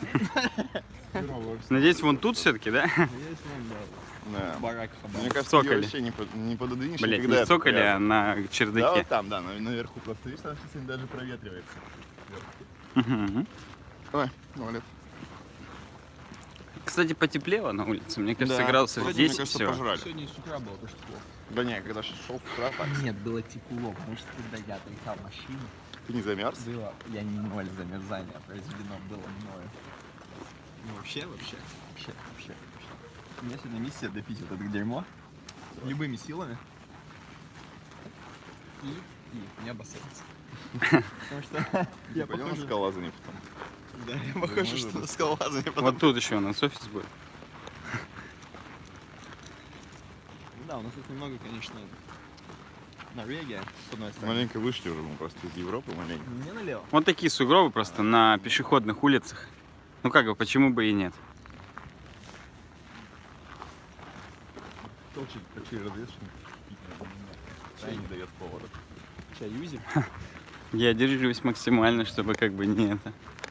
тут. Надеюсь, вон тут все-таки, да? Надеюсь, вам да. Да. Барак хабар. Мне кажется, Цоколи. ее вообще не пододвинешь Блять, никогда. не это цоколи, приятно. а на Да, чердаке. вот там, да, наверху просто. Видишь, там сейчас даже проветривается. Мгм. Давай, Олег. Кстати, потеплело на улице. Мне кажется, Да. градусов Кстати, мне 10 кажется, всего. пожрали. Сегодня и с утра было то, что плохо. Да не, когда шел с утра, так. Нет, было тепло, потому что когда я толкал машину, Ты не замерз? было, я не ноль замерзания произведено было мною. Ну вообще. У меня сегодня миссия допить вот это дерьмо любыми силами и не обоссаться. Потому что я Пойдем на похож, скалолазание потом. да, я похож, что на скалолазание потом. Вот тут еще у нас офис будет. Да, у нас тут немного, конечно, Норвегия, с одной стороны. Маленько вышли уже, мы просто из Европы маленько. Не налево. Вот такие сугробы просто на пешеходных улицах. Ну как бы, почему бы и нет? Толчик почти развешен. Чай не дает повода. Чаюзи. Я держусь максимально, чтобы как бы не это.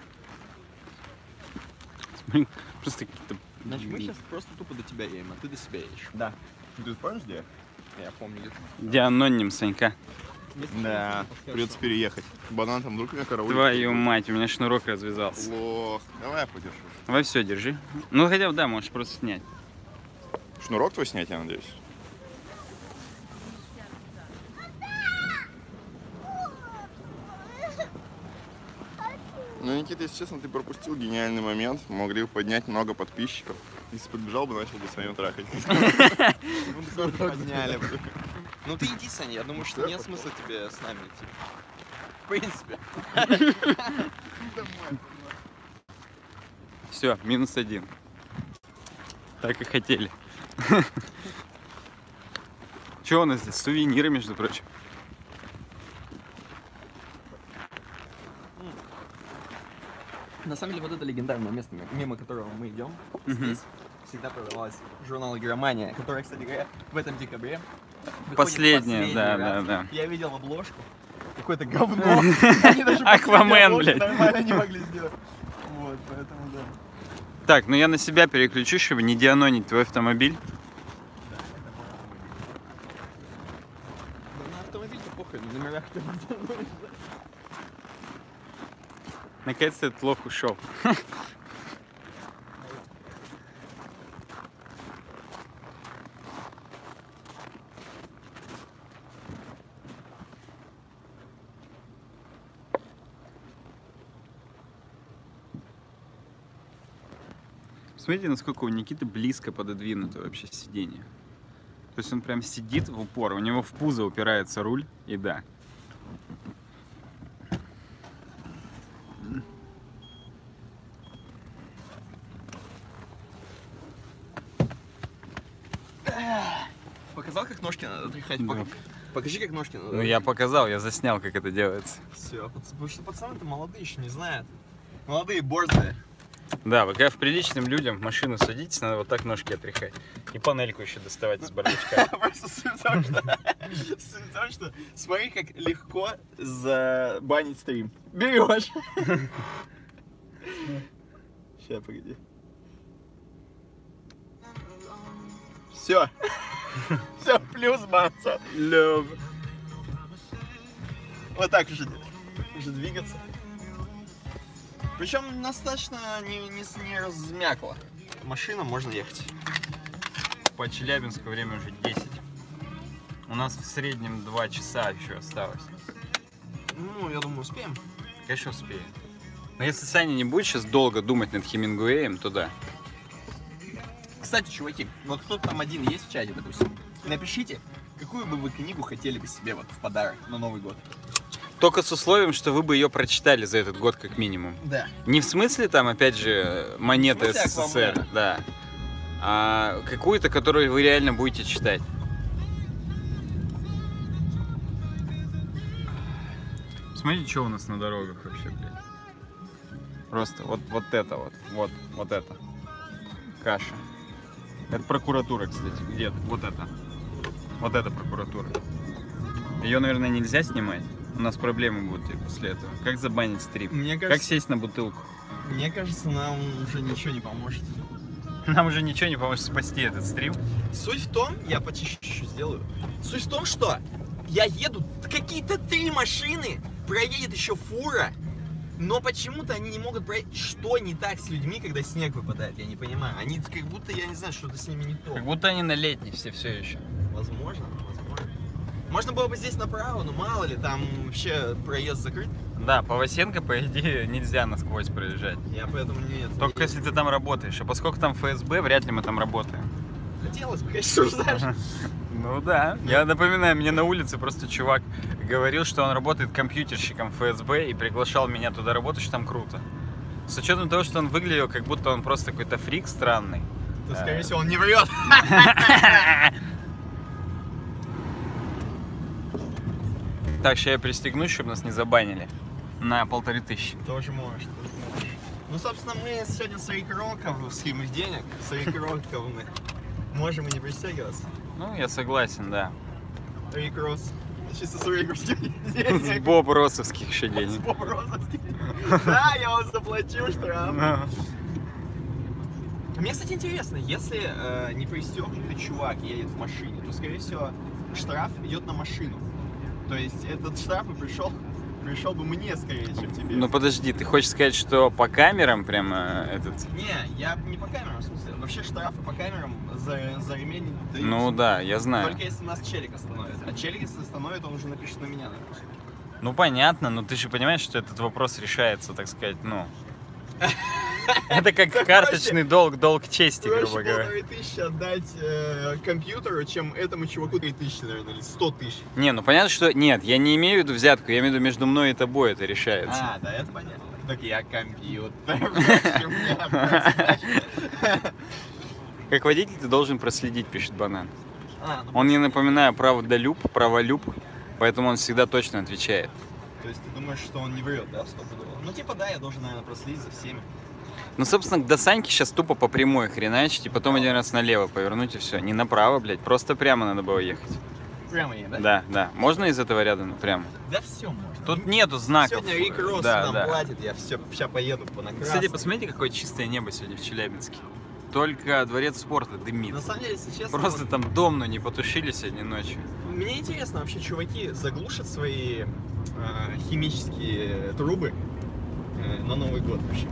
Блин, просто какие-то... Значит, мы сейчас просто тупо до тебя едем, а ты до себя едешь. Да. Ты помнишь, где? Я помню где-то. Где аноним Санька? Да, придется переехать. Банан там вдруг меня караулит. Твою мать, у меня шнурок развязался. Лох. Давай я подержу. Давай все, держи. Ну хотя бы да, можешь просто снять. Шнурок твой снять, я надеюсь? Ну, Никита, если честно, ты пропустил гениальный момент. Мы могли бы поднять много подписчиков. Если подбежал бы, начал бы с вами трахать. Подняли бы. Ну ты иди, Саня, я думаю, что нет смысла тебе с нами идти. В принципе. Все, -1. Так и хотели. Что у нас здесь? Сувениры, между прочим. На самом деле, вот это легендарное место, мимо которого мы идем, здесь всегда продавалась журнал «Игромания», который, кстати говоря, в этом декабре выходит последний раз. да. Я видел обложку, какое-то говно. Они даже Аквамен, блядь. нормально не могли сделать. Вот, поэтому да. Так, ну я на себя переключу, чтобы не дианонить твой автомобиль. Да на автомобиль-то похуй, на номерах-то не. Наконец-то этот лох ушел. Смотрите, насколько у Никиты близко пододвинуто вообще сиденье. То есть он прям сидит в упор, у него в пузо упирается руль, и да. Показал, как ножки надо тряхать? Да. Покажи, как ножки надо. Ну я показал, я заснял, как это делается. Все, потому что пацаны-то молодые еще не знают. Молодые борзые. Да, вы когда в приличным людям в машину садитесь, надо вот так ножки отряхать. И панельку еще доставать из бардачка. Просто суть в том, что смотри, как легко забанить стрим. Берешь. Сейчас, погоди. Все. Все, плюс банца. Love. Вот так уже двигаться. Причем достаточно не размякло. Машина, можно ехать. По Челябинску время уже 10. У нас в среднем 2 часа еще осталось. Ну, я думаю, успеем. Конечно, успеем. Но если Саня не будет сейчас долго думать над Хемингуэем, то да. Кстати, чуваки, вот кто-то там один есть в чате, допустим. Напишите, какую бы вы книгу хотели бы себе вот в подарок на Новый год. Только с условием, что вы бы ее прочитали за этот год как минимум. Да. Не в смысле там, опять же, монеты В смысле СССР, Аквамена? да. А какую-то, которую вы реально будете читать. Смотрите, что у нас на дорогах вообще, блядь. Просто вот это вот это. Каша. Это прокуратура, кстати, где-то. Вот это. Вот это прокуратура. Ее, наверное, нельзя снимать. У нас проблемы будут после этого. Как забанить стрим? Мне Как кажется, сесть на бутылку? мне кажется, нам уже ничего не поможет. Нам уже ничего не поможет спасти этот стрим. Суть в том, я почищу сделаю. Суть в том, что я еду, какие-то 3 машины, проедет еще фура, но почему-то они не могут проехать. Что не так с людьми, когда снег выпадает, я не понимаю. Они как будто, я не знаю, что-то с ними не то. Как будто они на летней все еще. Возможно. Можно было бы здесь направо, но мало ли, там вообще проезд закрыт. Да, по Васенко, по идее, нельзя насквозь проезжать. Я поэтому нет. Только если ты там работаешь. А поскольку там ФСБ, вряд ли мы там работаем. Хотелось бы, конечно, знаешь. Ну да. Я напоминаю, мне на улице просто чувак говорил, что он работает компьютерщиком ФСБ и приглашал меня туда работать, что там круто. С учетом того, что он выглядел, как будто он просто какой-то фрик странный. То, скорее всего, он не врет. Так, сейчас я пристегнусь, чтобы нас не забанили. На 1500. Тоже можешь. Ну, собственно, мы сегодня с рейкроковских денег, с рейкроковых, можем и не пристегиваться. Ну, я согласен, да. Рейкрос. Чисто с рейкровских С денег. Боб Росовских еще С денег. Боб Росовских. Да, я вам заплачу штраф. Мне, кстати, интересно, если не пристегнутый чувак едет в машине, то, скорее всего, штраф идет на машину. То есть этот штраф пришел бы мне скорее, чем тебе. Ну подожди, ты хочешь сказать, что по камерам прямо этот... Не, я не по камерам, в смысле. Вообще штрафы по камерам за ремень дают. Ну да, я знаю. Только если нас челик остановит. А челик, если остановит, он уже напишет на меня, наверное. Ну понятно, но ты же понимаешь, что этот вопрос решается, так сказать, ну... Это как карточный долг чести, грубо говоря. 3000 отдать компьютеру, чем этому чуваку 3000, наверное, или 100 тысяч. Не, ну понятно, что... Нет, я не имею в виду взятку, я имею в виду между мной и тобой это решается. А, да, это понятно. Так я компьютер. Как водитель ты должен проследить, пишет Банан. Он, не напоминаю, правдолюб, праволюб, поэтому он всегда точно отвечает. То есть ты думаешь, что он не врет, да, стопудово? Ну типа да, я должен, наверное, проследить за всеми. Ну, собственно, до Саньки сейчас тупо по прямой хреначить, и потом один раз налево повернуть, и все. Не направо, блядь, просто прямо надо было ехать. Прямо ей, да? Да, да. Можно из этого ряда прямо? Да все можно. Тут нету знаков. Сегодня Рик Росс Да, нам платит, я все, сейчас поеду по накрасной. Кстати, посмотрите, какое чистое небо сегодня в Челябинске. Только дворец спорта дымит. На самом деле, если честно... Просто вот, там дом, но не потушили сегодня ночью. мне интересно, вообще чуваки заглушат свои химические трубы на Новый год вообще?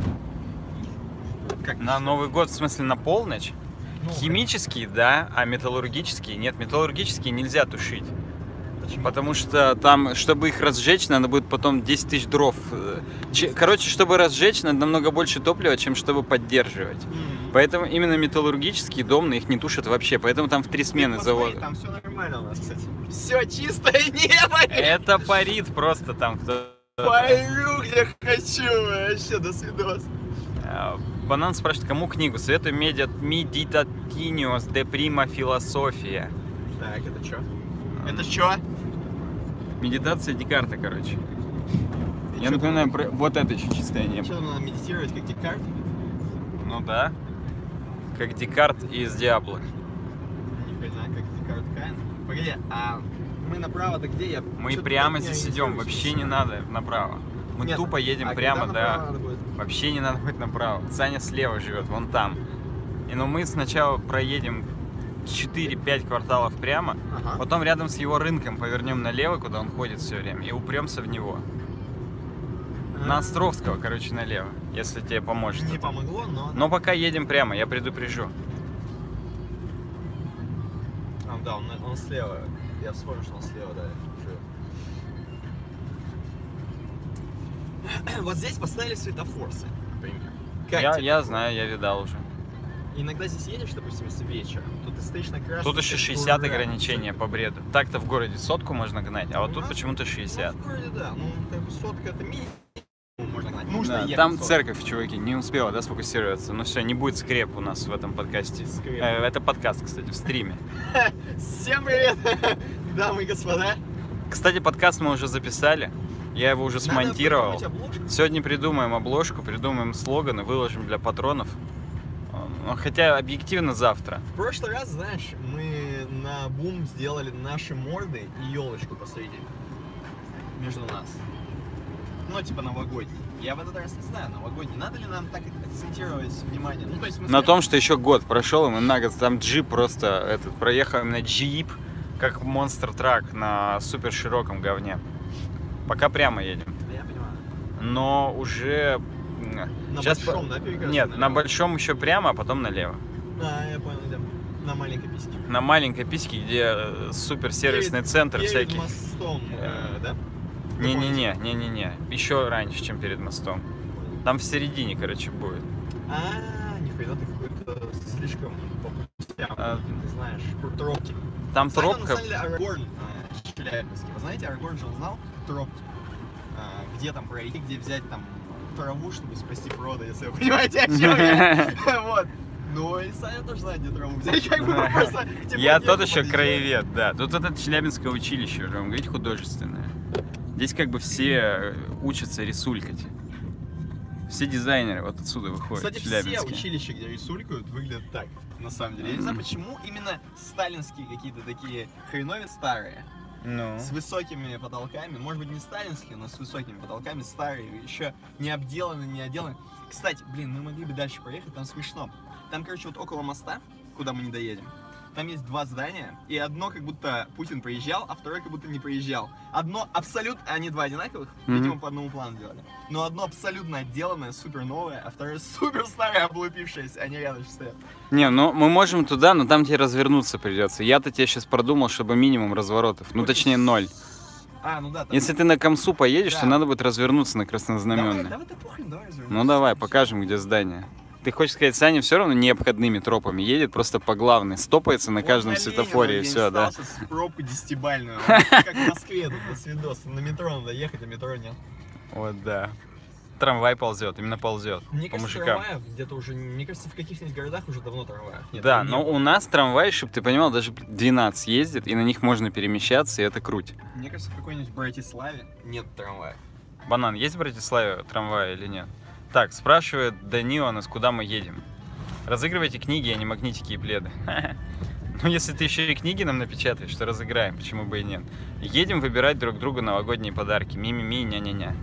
Как На Новый год, в смысле, на полночь? Ну, Химические, да, а металлургические нет. Металлургические нельзя тушить. почему? Потому что там, чтобы их разжечь, надо будет потом 10 тысяч дров. Короче, чтобы разжечь, надо намного больше топлива, чем чтобы поддерживать. Поэтому именно металлургические домные их не тушат вообще. Поэтому там в 3 смены завода. Там все нормально у нас, кстати. Все чистое небо! Это парит просто там кто. Парю, где хочу, вообще, до свидос. Банан спрашивает, кому книгу? Советую Meditatinhos de Prima Filosofia. Так, это что? Это что? Медитация Декарта, короче. Я напоминаю, вот это еще чистое небо. Что, надо медитировать, как Декарт? Ну да. Как Декарт из Диабло. Ни хрена, как Декарт Кайн. Погоди, а мы направо-то где? Мы прямо здесь идем, вообще не надо направо. Мы Нет, тупо едем а прямо, когда да. направо надо будет? Вообще не надо быть направо. Саня слева живет, вон там. Но мы сначала проедем 4-5 кварталов прямо, Ага. потом рядом с его рынком повернем налево, куда он ходит все время, и упремся в него. На Островского, короче, налево, если тебе поможет. Не это. помогло, но... Но пока едем прямо, я предупрежу. Да, он слева. Я вспомнил, что он слева, да. живет. Вот здесь поставили светофорсы, например. Как тебе? Я знаю, я видал уже. Иногда здесь едешь, допустим, если вечером, то ты стоишь на красном. Тут еще 60 ограничения по бреду. Так-то в городе 100 можно гнать, а вот тут почему-то 60. Ну, в городе, да. Ну, как бы 100 это минимум можно гнать. Нужно Да, ехать там 100. церковь, чуваки, не успела, да, сфокусироваться. Ну все, не будет скреп у нас в этом подкасте. Скреп. Это подкаст, кстати, в стриме. Всем привет, дамы и господа. Кстати, подкаст мы уже записали. Я его уже Надо смонтировал. придумать обложку. Сегодня придумаем обложку, придумаем слоганы, выложим для патронов. Ну, хотя объективно завтра. В прошлый раз, знаешь, мы на бум сделали наши морды и елочку посреди. Между нас. Ну, типа новогодний. Я в этот раз не знаю, новогодний. Надо ли нам так акцентировать внимание? Ну, то есть мы На том, что еще год прошел, и мы на год там джип просто проехал именно джип, как монстр-трак на супер широком говне. Пока прямо едем. Да, я понимаю. Но уже... На Сейчас большом, да, перекрестке? Нет, на налево? большом еще прямо, а потом налево. А, я понял, идем. На маленькой письке. На маленькой письке, где супер сервисный центр перед всяких. мостом, да? Не-не-не. Еще раньше, чем перед мостом. Там в середине, короче, будет. А, нихрена ты какой-то слишком по путям, ты знаешь, тропки. Там Саня, тропка. на самом деле, Арагорн Челябинский. Вы знаете, Арагорн же он знал тропки. Где там пройти, где взять там траву, чтобы спасти Фродо, если вы понимаете, о чем я. Вот. Ну и Саня тоже знает, где траву взять. Как бы просто... Я тот еще краевед, да. Тут это Челябинское училище, уже вам говорить, художественное. Здесь как бы все учатся рисулькать. Все дизайнеры вот отсюда выходят. Кстати, все челябинские. училища, где рисулькают, выглядят так, на самом деле. Я не знаю, почему именно сталинские какие-то такие хреновые старые, Ну. с высокими потолками, может быть не сталинские, но с высокими потолками, старые, еще не обделаны, не отделаны. Кстати, блин, мы могли бы дальше проехать, там смешно. Там, короче, вот около моста, куда мы не доедем, там есть два здания, и одно как будто Путин приезжал, а второе как будто не приезжал. Одно абсолютно, они два одинаковых, видимо, по одному плану делали. Но одно абсолютно отделанное, супер новое, а второе супер старое, облупившееся, они рядом стоят. Не, ну мы можем туда, но там тебе развернуться придется. Я-то тебе сейчас продумал, чтобы минимум разворотов. Ну точнее 0. А, ну да. Там... Если ты на Камсу поедешь, Да. то надо будет развернуться на Краснознаменной. Давай, похрен, давай развернемся. Ну давай, покажем, где здание. Ты хочешь сказать, Саня все равно не обходными тропами едет, просто по главной, стопается на каждом светофоре и все, да? С пробку 10-бальную. Как в Москве, тут до свидос. На метро надо ехать, а метро нет. Вот да. Трамвай ползет, именно ползет. Мне по кажется, мужикам. трамваев где-то уже, мне кажется, в каких-нибудь городах уже давно трамваев нет. Да, Не но было. у нас трамвай, чтобы ты понимал, даже 12 ездит, и на них можно перемещаться, и это круть. Мне кажется, в какой-нибудь Братиславе нет трамваев. Банан, есть в Братиславе трамвай или нет? Так, спрашивает Данила нас, куда мы едем. Разыгрывайте книги, а не магнитики и пледы. Ну, если ты еще и книги нам напечатаешь, то разыграем, почему бы и нет. Едем выбирать друг другу новогодние подарки. Ми-ми-ми, ня-ня-ня.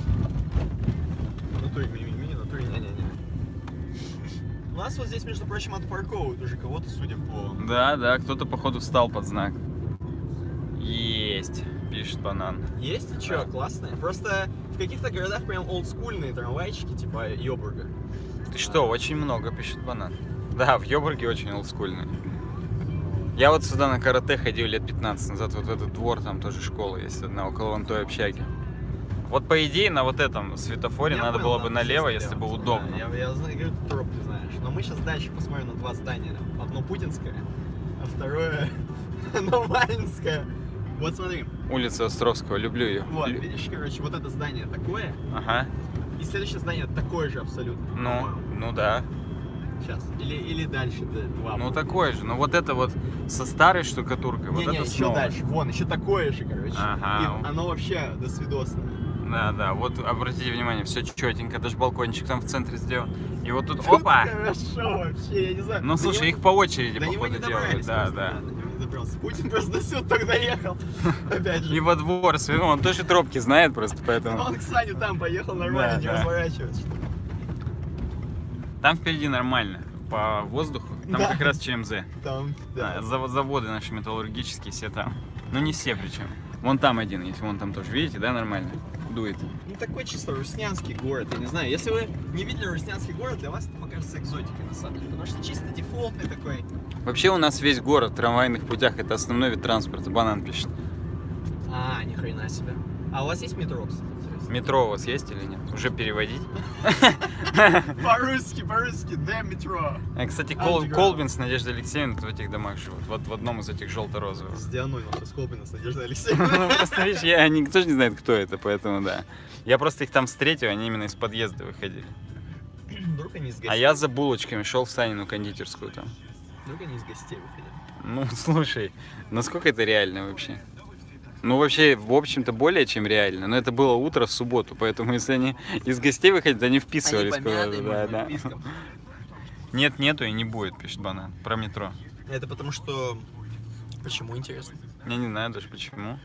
Натуре ми-ми-ми, натуре ня-ня-ня. У нас вот здесь, между прочим, отпарковывают уже кого-то, судя по... Да, да, кто-то, походу, встал под знак. Есть, пишет Банан. Есть и чё, Да. классные. Просто в каких-то городах прям олдскульные трамвайчики, типа Йобурга. Ты что, очень много, пишет Банан. Да, в Йобурге очень олдскульно. Я вот сюда на карате ходил лет 15 назад, вот в этот двор, там тоже школа есть одна, около вон той общаги. Вот по идее на вот этом светофоре Я надо понял, было бы надо налево, честно если бы делать. удобно. Да, я знаю, говорю, троп ты знаешь. Но мы сейчас дальше посмотрим на два здания. Одно путинское, а второе Навальнское. Вот смотри, Улица Островского, люблю ее. вот, видишь, короче, вот это здание такое, Ага, и следующее здание такое же абсолютно. ну да. Сейчас. Или дальше, да, два. Ну такое же, но вот это вот со старой штукатуркой, вот Не-не, это еще снова. дальше. Вон, еще такое же, короче. Ага. И оно вообще досвидосное. Да, да, вот обратите внимание, все четенько, даже балкончик там в центре сделан. И вот тут, Тут опа! Хорошо вообще, я не знаю. Ну До слушай, него- их по очереди, до него походу, не делают. добрались Да, просто, да. до него не добрался. Путин просто до сюда так доехал. Опять же. И во двор, он тоже тропки знает просто, поэтому. Он к Сане там поехал нормально, Да, не да. разворачивается. Там впереди нормально, по воздуху. Там Да. как раз ЧМЗ. Там, да. Заводы наши металлургические все там. Ну не все причем. Вон там один есть, вон там тоже. Видите, да, нормально? Дует. Ну такой чисто руснянский город, я не знаю. Если вы не видели руснянский город, для вас это покажется экзотикой на самом деле. Потому что чисто дефолтный такой. Вообще у нас весь город в трамвайных путях это основной вид транспорта. Банан пишет. А, ни хрена себе. А у вас есть метро, кстати, интересно? Метро у вас есть или нет? Уже переводить? По-русски, да, метро. Кстати, Underground. Колбин с Надеждой Алексеевной в этих домах живут. Вот в одном из этих желто-розовых. С Дианой, с Колбина, с Надеждой Алексеевной. Ну, просто, видишь, никто же не знает, кто это, поэтому да. Я просто их там встретил, они именно из подъезда выходили. Вдруг они из гостей. А я за булочками шел в Санину кондитерскую там. Вдруг они из гостей выходили. Ну, слушай, насколько это реально вообще? Ну, вообще, в общем-то, более чем реально. Но это было утро в субботу, поэтому если они из гостей выходят, они вписывались Они помятые, куда-то. может Да, быть, да. писком. Нет, нету и не будет, пишет Банан. Про метро. Это потому что... Почему, интересно? Я не знаю даже почему.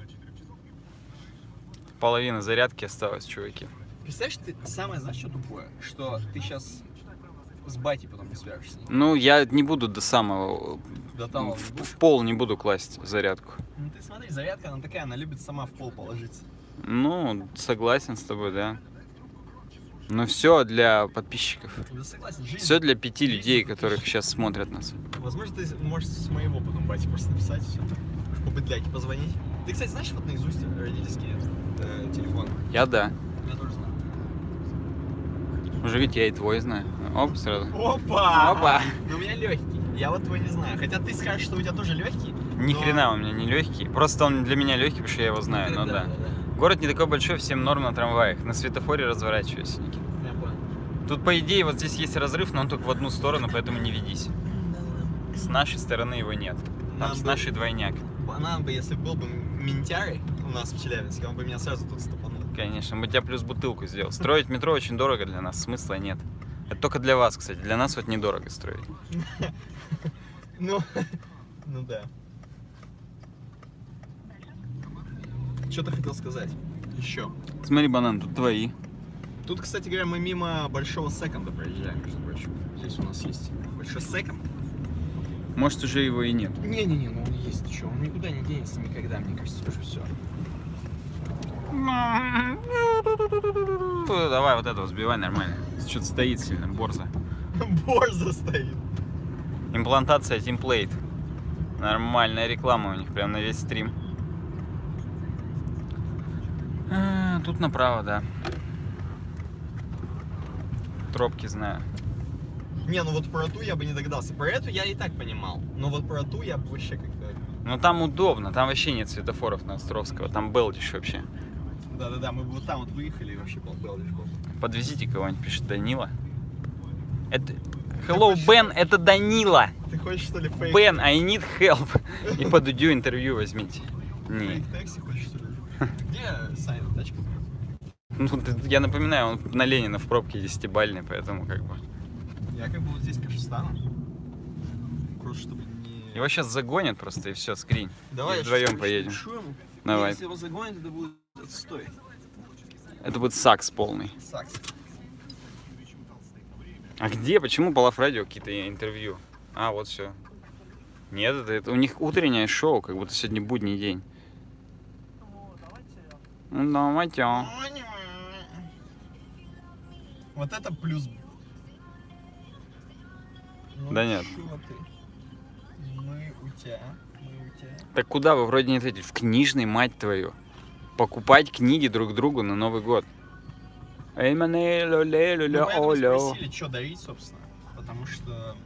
Половина зарядки осталась, чуваки. Представляешь, ты самое, знаешь, что тупое? Что ты сейчас с батей потом не свяжешься. Ну, я не буду до самого... До того. В пол не буду класть зарядку. Ну ты смотри, зарядка, она такая, она любит сама в пол положиться. Ну, согласен с тобой, да. Но все для подписчиков. Да согласен, жизнь. Все для 5 жизнь людей, подписчиков. которых сейчас смотрят нас. Возможно, ты можешь с моего потом бате просто написать все. По быдляке позвонить. Ты, кстати, знаешь вот наизусть родительский телефон? Я да. Я тоже знаю. Уже ведь я и твой знаю. Оп, сразу. Опа! Опа! Но у меня легкий. Я вот твой не знаю. Хотя ты скажешь, что у тебя тоже легкий. Ни но- хрена у меня не легкий. Просто он для меня легкий, потому что я его знаю, но да. Город не такой большой, всем норм на трамваях. На светофоре разворачивайся, Никит. Я понял. Тут, по идее, вот здесь есть разрыв, но он только в одну сторону, поэтому не ведись. С нашей стороны его нет. Там Нам с бы- нашей двойняк. Банан бы, если был бы ментярой у нас в Челябинске, он бы меня сразу тут стопанул. Конечно, мы тебя плюс бутылку сделал. Строить метро очень дорого для нас, смысла нет. Это только для вас, кстати. Для нас вот недорого строить. Ну, ну да. Что ты хотел сказать? Еще. Смотри, Банан, тут твои. Тут, кстати говоря, мы мимо большого секонда проезжаем, между прочим. Здесь у нас есть большой секонд. Может, уже его и нет. Не-не-не, ну он есть, что, он никуда не денется никогда, мне кажется, уже все. Давай вот этого сбивай нормально. Что-то стоит сильно, борза. Борза стоит. Имплантация Teamplate. Нормальная реклама у них, прям на весь стрим. Тут направо, да. Тропки знаю. Не, ну вот про ту я бы не догадался. Про эту я и так понимал. Но вот про ту я бы вообще как-то... Но там удобно, там вообще нет светофоров на Островского, там Белдиш вообще. Да-да-да, мы бы вот там вот выехали и вообще был Белдиш. Подвезите кого-нибудь, пишет Данила. Это... Hello, Бен, это Данила. Ты хочешь, что ли, фейк? Бен, I need help. И по Дудю интервью возьмите. Не. Фейк такси хочешь, что ли? Где Саня тачка? Ну, я напоминаю, он на Ленина в пробке 10-бальный, поэтому как бы... Я как бы вот здесь, конечно, стану. Просто чтобы не... Его сейчас загонят просто, и все, скринь. Давай, И вдвоем поедем. Ему. Давай. Если его загонят, это будет отстой. Это будет сакс полный. Сакс. А где? Почему Балаф Радио какие-то интервью? А, вот все. Нет, это у них утреннее шоу, как будто сегодня будний день. Ну, давайте. Вот это плюс. Ну, Да нет. Шо ты? Мы у тебя. Так куда вы вроде не ответили? В книжный, мать твою. Покупать книги друг другу на Новый год. Мы поэтому спросили, что дарить, собственно. Потому что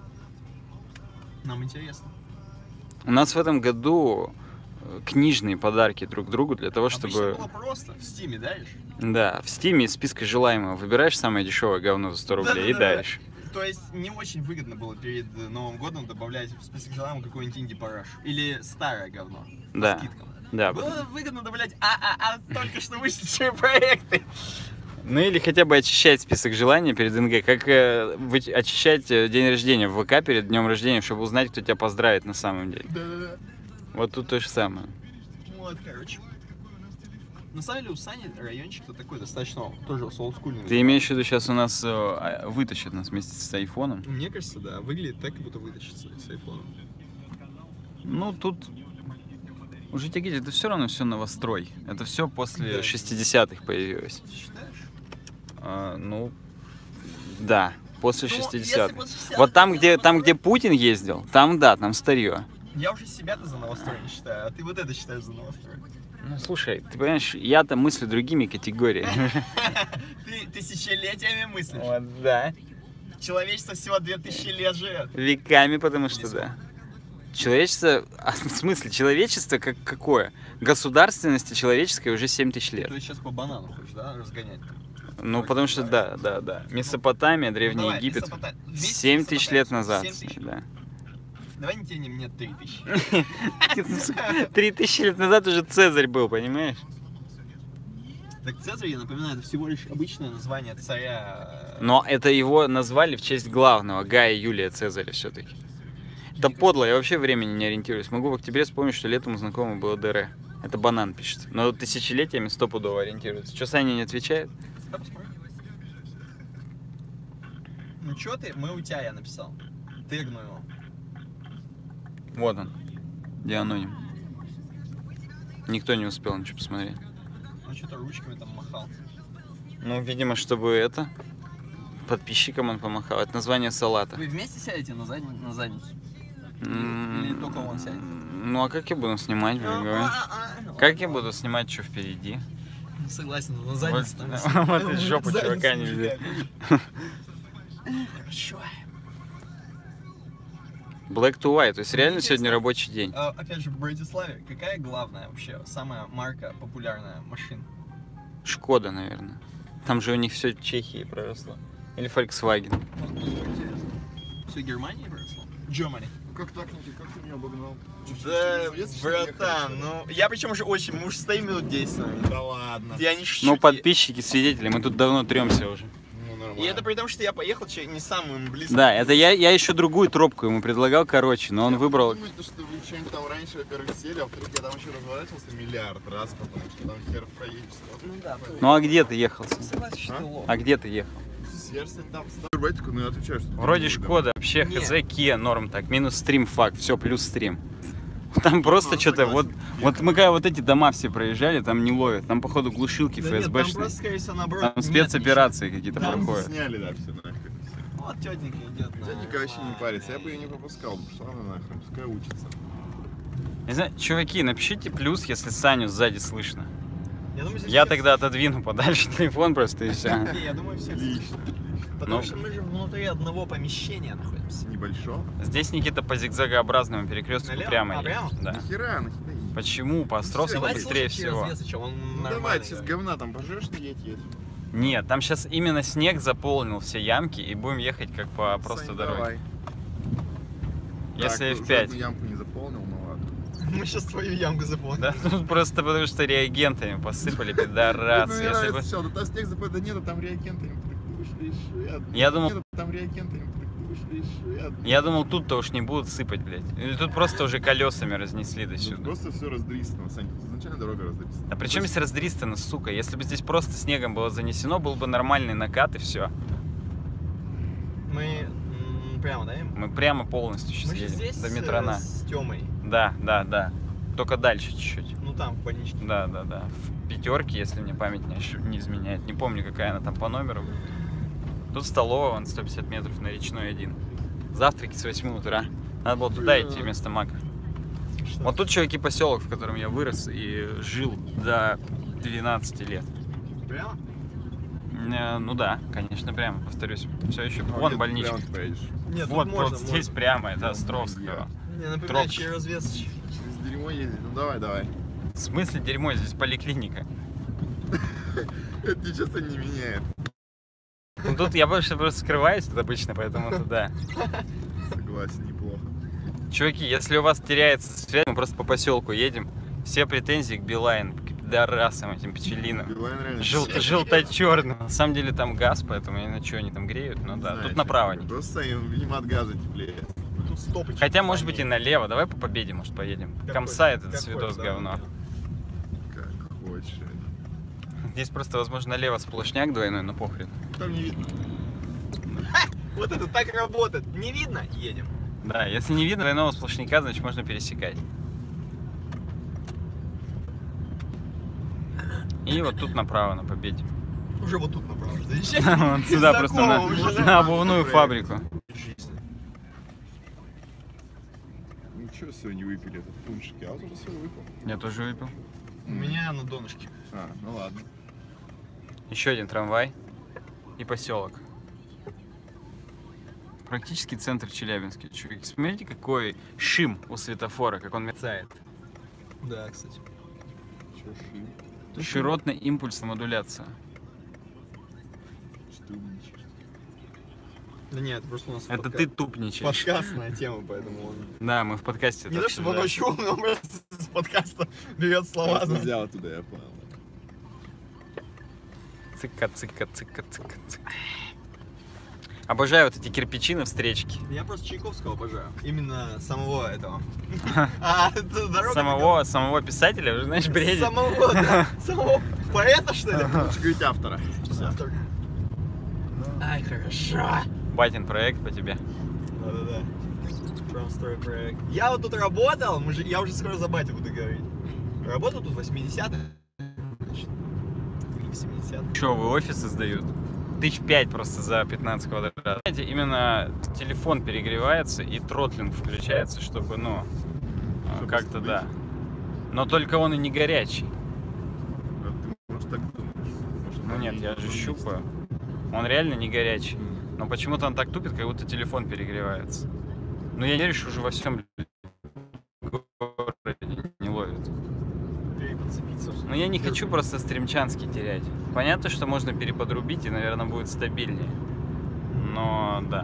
нам интересно. У нас в этом году книжные подарки друг другу для того, Обычно чтобы... было просто. В Стиме даришь? Да, в Стиме из списка желаемого выбираешь самое дешевое говно за 100 рублей и даришь. То есть не очень выгодно было перед Новым годом добавлять в список желаемого какой-нибудь инди-параш. Или старое говно. Да. По скидкам. Да. Было выгодно добавлять только что вышедшие проекты. Ну или хотя бы очищать список желаний перед НГ. Как очищать день рождения в ВК перед днем рождения, чтобы узнать, кто тебя поздравит на самом деле. Да-да-да. Вот тут то же самое. Вот, короче. На самом деле у Сани райончик-то такой достаточно тоже с олдскульным. Ты имеешь в виду, сейчас у нас вытащат нас вместе с айфоном? Мне кажется, да. Выглядит так, как будто вытащится с айфоном. Ну, тут... Уже тебе говорят, это все равно все новострой. Это все после Да. 60-х появилось. Считаешь? Ну, да, после Ну, 60-х. если после 60-х Вот там, это где Путин ездил, там, да, там старье. Я уже себя-то за новострой не считаю, а ты вот это считаешь за новострой. Ну, слушай, ты понимаешь, я-то мыслю другими категориями. Ты тысячелетиями мыслишь. Вот, да. Человечество всего 2000 лет живет. Веками, потому что да. Человечество, в смысле, человечество как какое? Государственности человеческой уже 7000 лет. То есть сейчас по банану хочешь, да, разгонять? Ну, потому что, да. Месопотамия, Древний давай, Египет. Месопотамия. 7000 лет назад. 7000. Да. Давай не тянем, мне 3000. 3000 лет назад уже Цезарь был, понимаешь? Так Цезарь, я напоминаю, это всего лишь обычное название царя. Но это его назвали в честь главного, Гая Юлия Цезаря все-таки. Это подло, я вообще времени не ориентируюсь. Могу в октябре вспомнить, что летом у знакомого было ДР. Это банан пишет. Но тысячелетиями стопудово ориентируется. Что, Саня не отвечает? Ну чё ты? Мы у тебя, я написал. Тегну его. Вот он. Дианоним. Никто не успел ничего посмотреть. Он что-то ручками там махал. Ну, видимо, чтобы это... Подписчикам он помахал. Это название салата. Вы вместе сядете на задницу? Или только он сядет? Ну, а как я буду снимать, говорю? Как я буду снимать, что впереди? Согласен, на задницу там. Вот и жопу чувака нельзя. Хорошо. Black to white, то есть реально сегодня рабочий день. Опять же, в Братиславе какая главная вообще, самая марка популярная машин? Шкода, наверное. Там же у них все Чехии проросло. Или Volkswagen. Все Германии выросло? Germany. Как так, Никит, как ты меня обогнал? Да, братан, ну... Я причем уже очень... Мы уже стоим минут 10 с вами. Да ладно. Я не шучу. Ну, подписчики, свидетели, мы тут давно тремся уже. Ну, нормально. И это при том, что я поехал не самым близким. Да, это я еще другую тропку ему предлагал, короче, но он выбрал... Думаете, что вы что-нибудь там раньше, во-первых, сели, а во-вторых, я там еще разворачивался миллиард раз, потому что там хер проедешь. Ну да, Ну, а где ты ехал? согласен, что ты лох. А где ты ехал? Я же там встал, такой, ну я отвечаю, что... Вроде Шкода, вообще Нет. хз, Kia, норм так, минус стрим факт, все, плюс стрим. Там просто ну, что-то, согласен. вот мы когда вот эти дома все проезжали, там не ловят, там походу глушилки Да нет, там ФСБшные, просто, скорее всего, наоборот. там нет спецоперации какие-то Там проходят. Сняли, да, все нахрен. ничего. Вот тетенька идет на... Тетенька вообще не парится, я бы ее не пропускал, пошла она нахрен, пускай учится. Не знаю, чуваки, напишите плюс, если Саню сзади слышно. Я думаю, здесь Я все- тогда отодвину подальше телефон просто и все. Не, я думаю, все. Лично. Потому Ну. что мы же внутри одного помещения находимся. Небольшого. Здесь, Никита, по зигзагообразному перекрестку Налево? прямо А, едет. прямо? Да. Нахера, нахера. Почему? По Островскому Давай быстрее слушай через всего. Весоча, он Ну нормальный давай, сейчас говорит. говна там пожрешь, не едь. Нет, там сейчас именно снег заполнил все ямки, и будем ехать как по просто Сань, дороге. давай. Если Так, уже F5. одну ямку не заполнил, ну ладно. Мы сейчас твою ямку заполним. Да, тут просто потому что реагентами посыпали, пидорасы. Мне Если нравится бы... сначала, да снег западет, да нет, а там реагентами прикрутишь. Я думал- Нет, а там реагентами прикрутишь. Я думал, тут-то уж не будут сыпать, блядь. Или тут просто уже колесами разнесли до сюда. Просто все раздристано, Сань, тут изначально дорога раздристана. А при чем здесь раздристано, сука? Если бы здесь просто снегом было занесено, был бы нормальный накат и все. Мы прямо, да? им? Мы прямо полностью сейчас Мы же едем здесь до Метрона. с Тёмой. Да, да, да. Только дальше чуть-чуть. Ну там, в больничке. Да, да, да. В пятерке, если мне память не изменяет. Не помню, какая она там по номеру. Тут столовая, вон 150 метров на Речной 1. Завтраки с 8 утра. Надо было туда идти вместо Мака. Что? Вот тут, чуваки, поселок, в котором я вырос и жил до 12 лет. Прямо? Ну да, конечно, прямо, повторюсь. Все еще. А Вон где больничка. прямо ты поедешь? Нет, Вот, тут можно, вот здесь прямо, это Островского. Не, например, Тропки. через Весоч. Через дерьмо ездить, ну давай. В смысле дерьмо? Здесь поликлиника. Это ничего не меняет. Ну тут я больше просто скрываюсь тут обычно, поэтому туда. Согласен, неплохо. Чуваки, если у вас теряется связь, мы просто по поселку едем. Все претензии к Билайн, к пидорасам этим пчелиным. Билайн реально... Желто-черный. На самом деле там газ, поэтому я не знаю, что они там греют. Ну да, тут направо не. Просто, видимо, от газа теплее. Тут стопочки. Хотя, может быть, и налево. Давай по Победе, может, поедем. Какой? Комса этот Какой? свидос Да. говно. Как хочешь. Здесь просто, возможно, налево сплошняк двойной, но похрен. Там не видно. Вот это так работает. Не видно? Едем. Да, если не видно двойного сплошняка, значит можно пересекать. И вот тут направо на Победе. Уже вот тут направо. Заезжай. Вот сюда просто на обувную фабрику. Ну что сегодня выпили этот пуншик? Я вот уже все выпил. Я тоже выпил. У меня на донышке. А, ну ладно. Еще один трамвай и поселок. Практически центр Челябинска. Чуваки, смотрите, какой шим у светофора, как он мерцает. Да, кстати. Че шим? Широтно-импульсная модуляция. Что ты умничаешь? Да нет, просто у нас Это ты тупничаешь. подкастная тема, поэтому он... Да, мы в подкасте Не это то, чтобы он обсуждаем. очень умный, он просто с подкаста берет слова. Просто взял оттуда, я понял. Цыка, цыка, цыка, цыка, цыка. Обожаю вот эти кирпичи на встречке. Я просто Чайковского обожаю. Именно самого этого. А, это дорога... Самого писателя, уже знаешь, бредит. Самого, да. Самого поэта, что ли? Лучше говорить автора. Автор. Ай, хорошо. Батин проект по тебе. Да-да-да. From Story проект. Я вот тут работал, я уже скоро за батю буду говорить. Работал тут в 80-х. Или в 70-х. Че, вы офисы сдают? 5 просто за 15 квадратов. Знаете, именно телефон перегревается и тротлинг включается, чтобы, ну, Чтобы как-то, остыть. да. Но только он и не горячий. А ты, может, так думаешь? Может, Ну там нет, есть я же другое щупаю. Он реально не горячий. Но почему-то он так тупит, как будто телефон перегревается. Но я не верю, что уже во всем городе не ловит. Подцепиться. Но я не хочу просто стримчанский терять. Понятно, что можно переподрубить и, наверное, будет стабильнее. Но да.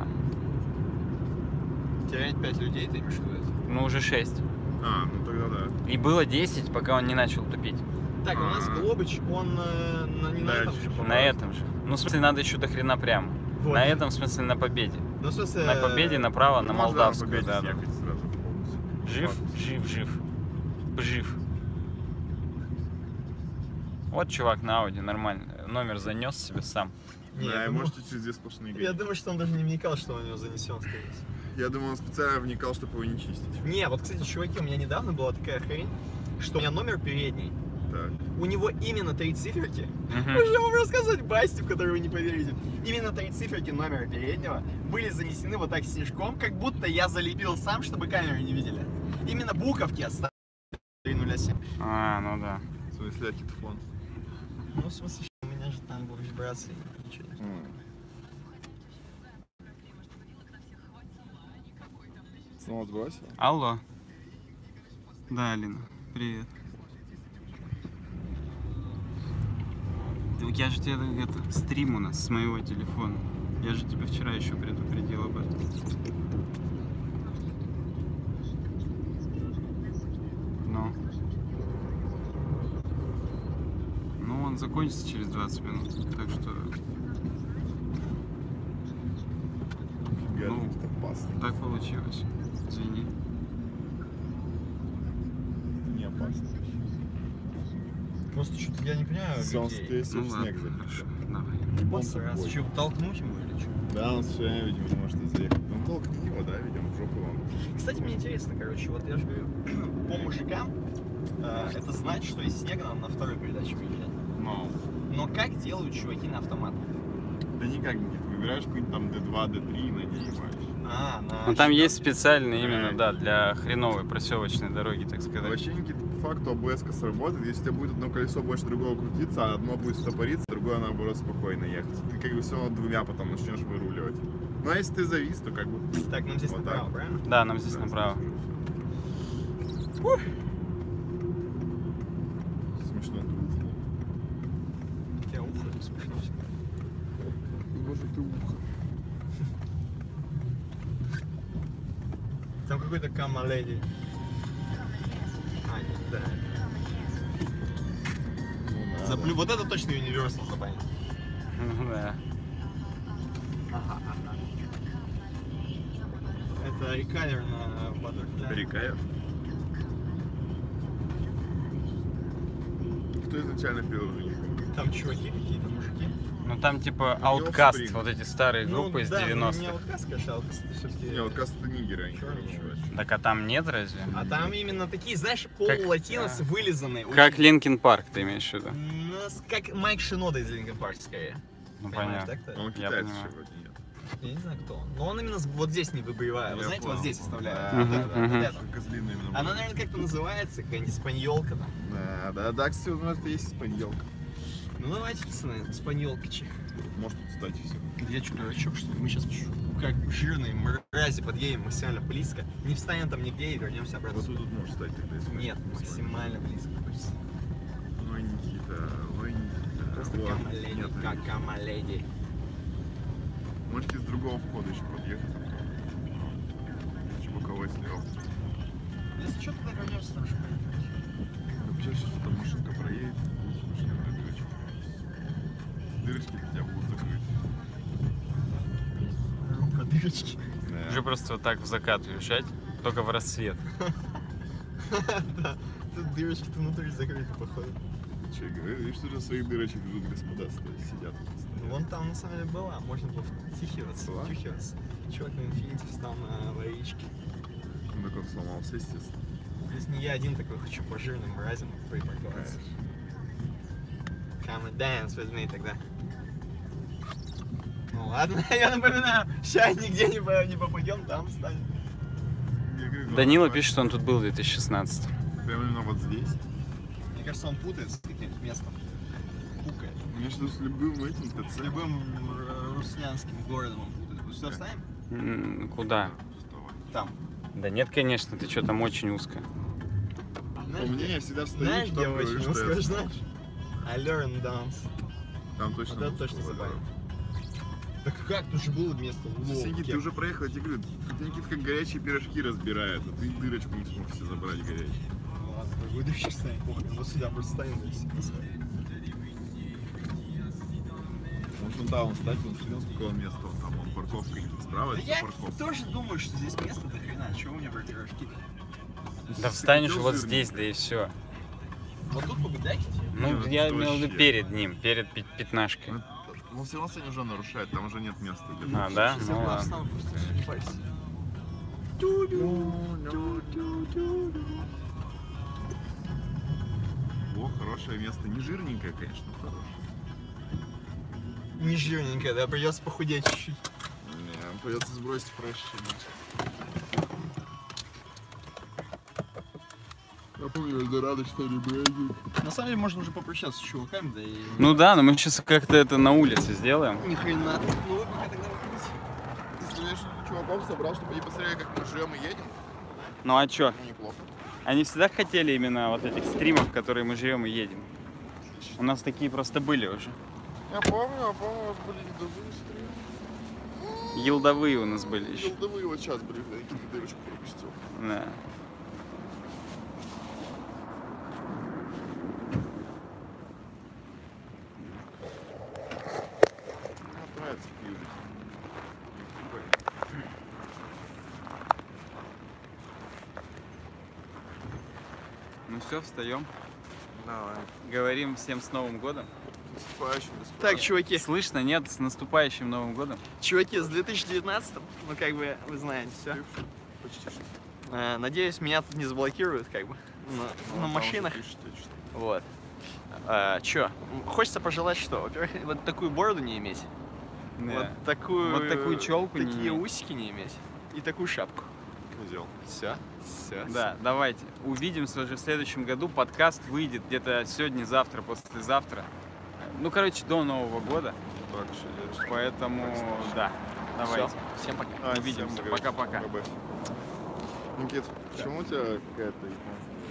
Терять 5 людей, ты имеешь в виду это? Ну уже 6. А, ну тогда да. И было 10, пока он не начал тупить. Так, у нас Глобыч, он не на Да, этом же, чуть-чуть. по-моему. На этом же. Ну, в смысле, надо еще до хрена прямо. Вот. На этом, в смысле, на Победе. Ну, в смысле... На Победе направо, на Ну, можно Молдавскую, победить, да. ехать сразу полностью. Жив, Ладно. жив, жив. Жив. Вот чувак на Ауди, нормально. Номер занес себе сам. Не, Да, я и думаю- можете через 2 сплошные Я гаечки. думаю, что он даже не вникал, что у него занесен, скорее всего. Я думаю, он специально вникал, чтобы его не чистить. Не, вот, кстати, чуваки, у меня недавно была такая хрень, что у меня номер передний, Так. у него именно 3 циферки. Мгм. Можно вам рассказать Басти, в которую вы не поверите. Именно 3 циферки номера переднего были занесены вот так снежком, как будто я залепил сам, чтобы камеры не видели. Именно буковки оставили 307. А, ну да. В смысле, акитфон. Ну, в смысле, что у меня же там были вибрации, ничего не. Снова сбросил? Алло. Да, Алина, привет. Я же тебе это стрим у нас с моего телефона. Я же тебя вчера еще предупредил об этом. Ну, он закончится через 20 минут, так что Фига, Ну, это опасно. так получилось. Извини. Не опасно. Просто что-то я не понимаю, Если он людей. если Ну в ладно, снег хорошо, залетел. давай. Ебом Раз, тобой. что, толкнуть ему или что? Да, он все время, видимо, не может заехать. Ну, толкни его, да, видимо, в жопу он. Кстати, мне интересно, короче, вот я же говорю, по мужикам это значит, что из снега надо на второй передаче выезжать. Ну, Но как делают чуваки на автомат? да никак, Никит, выбираешь какой-нибудь там D2, D3 и на ней ебашь. Ну там есть специальные именно, да, для хреновой проселочной дороги, так сказать. Вообще, Никит, по факту АБС сработает, если у тебя будет одно колесо больше другого крутиться, а одно будет стопориться, другое, наоборот, спокойно ехать. Ты как бы все равно двумя потом начнешь выруливать. Ну, а если ты завис, то как бы... Так, нам здесь Вот направо, так. правильно? Да, нам здесь Да, направо. Смешно ты ухнул. У тебя ухо не смешно. Боже, ты ухо. Там какой-то камаледи. А, нет, да. Ну, надо. Заплю... Вот это точно Universal забанит. Ну да. Ага, ага. Это рекалер на Butterfly. Рекаев? Кто изначально пел уже? Там чуваки какие-то, мужики. Ну там типа Ну, Outkast, Offspring. вот эти старые группы из да, ну, 90-х. не Outkast, конечно, Outkast это все-таки... Не, вот каста нигеры, они Чёрный короче. чувак. Так а там нет разве? А там именно такие, знаешь, полулатиносы вылизанные. Как Линкин Парк, ты имеешь в виду? Ну, как Майк Шинода из Linkin Park, скорее. Ну Понимаешь, понятно. так-то? Он Я китаец понимаю. еще вроде нет. Я не знаю, кто он. Но он именно вот здесь не выбривает. Вы Я знаете, понял. вот здесь оставляет. Да, Вот да, это, да. вот это. Козлина именно. Она, была. наверное, как-то называется, какая-нибудь испаньолка там. Да, кстати, узнать, что есть испаньолка. Ну давайте, пацаны, испаньолкачи. Может тут стать все. Я что, дурачок, что ли? Мы сейчас как жирные мрази подъедем максимально близко. Не встанем там нигде и вернемся обратно. Вот тут может стать тогда, если Нет, мы с вами. максимально близко хочется. Ой, Никита, ой, Никита. Просто Вот. камаледи, Нет, как камаледи. можете с другого входа еще подъехать. Еще боковой слева. Если что, тогда вернемся, там же Вообще, сейчас там машинка проедет, будет машинная дырочка. Дырочки хотя бы будут закрыты. рука дырочки. Да. Уже просто вот так в закат уезжать, только в рассвет. Да, тут дырочки-то внутри закрыты, походу. Че, говорю, видишь, что же своих дырочек ждут господа, сидят. Вон там на самом деле была, можно было втихиваться, Была? втюхиваться. Чувак на Infinity встал на аварийке. Ну, так он сломался, естественно. Здесь не я один такой хочу по жирным мразям припарковаться. Come and dance with me тогда. Ну ладно, я напоминаю, сейчас нигде не попадем, там встанем. Я говорю, Данила главное, пишет, что он тут был в 2016. прямо именно вот здесь. Мне кажется, он путает с каким-то местом. Пукает. Мне что с любым этим С ТЦ. любым руслянским городом он путает. Вы сюда Да. встанем? Куда? Там. Да нет, конечно, ты что, там очень узко. У меня я всегда встаю, Знаешь, потом где говорю, очень что узко, я знаешь? I learn dance. Там точно Вот это узко, точно да. забавно. Так как? Тут же было место. Никит, ты уже проехал, я тебе говорю, тут Никит как горячие пирожки разбирает, а ты дырочку не смог себе забрать горячую. Ладно, выдохший встанем, похуй. Вот сюда просто встанем здесь. Может, он да, он стать, он смотрел, сколько он места, он там, он парковка, и тут справа, Да это я парковка. тоже думаю, что здесь место до хрена. Чего мне про пирожки? Да встанешь вот здесь, да и все. Вот тут победайте. Ну, Не, я это имел в виду вообще. перед ним, перед пятнашкой. Ну, Ну, все равно сегодня уже нарушает, там уже нет места. А, да? Сейчас Ну я ладно. встану просто, не парься. О, хорошее место. Не жирненькое, конечно, но хорошее. Не жирненько, да, придется похудеть чуть-чуть. Не, придется сбросить пресс. Я помню, Эльдорадо, что ли, брендинг. На самом деле можно уже попрощаться с чуваками, да и... Ну да, но мы сейчас как-то это на улице сделаем. Ни хрена. Ну вы пока тогда выходите. Ты знаешь, чуваков собрал, чтобы они посмотрели, как мы живем и едем. Ну а чё? Ну, неплохо. Они всегда хотели именно вот этих стримов, которые мы живем и едем. У нас такие просто были уже. Я помню, у вас были елдовые стримы. Елдовые у нас были еще. Елдовые вот сейчас были, я какие-то дырочку пропустил. Да. Мне нравится пьюжить. Ну все, встаем. Давай. Говорим всем с Новым годом. Наступающим, господа. Так, чуваки, Слышно, нет? С наступающим Новым годом. чуваки, с 2019, ну как бы вы знаете все. Почти что. Надеюсь, меня тут не заблокируют, как бы, на машинах. Вот. Чё, хочется пожелать что? Во-первых, вот такую бороду не иметь. Да. Вот такую челку не такие иметь. усики не иметь. И такую шапку. Взял. Все. Все. Да, давайте. Увидимся уже в следующем году. Подкаст выйдет где-то сегодня, завтра, послезавтра. Ну, короче, до Нового года. Так, что Поэтому, да, давайте. Всё. Всем пока. А, Увидимся. всем Пока-пока. Никит, почему у тебя какая-то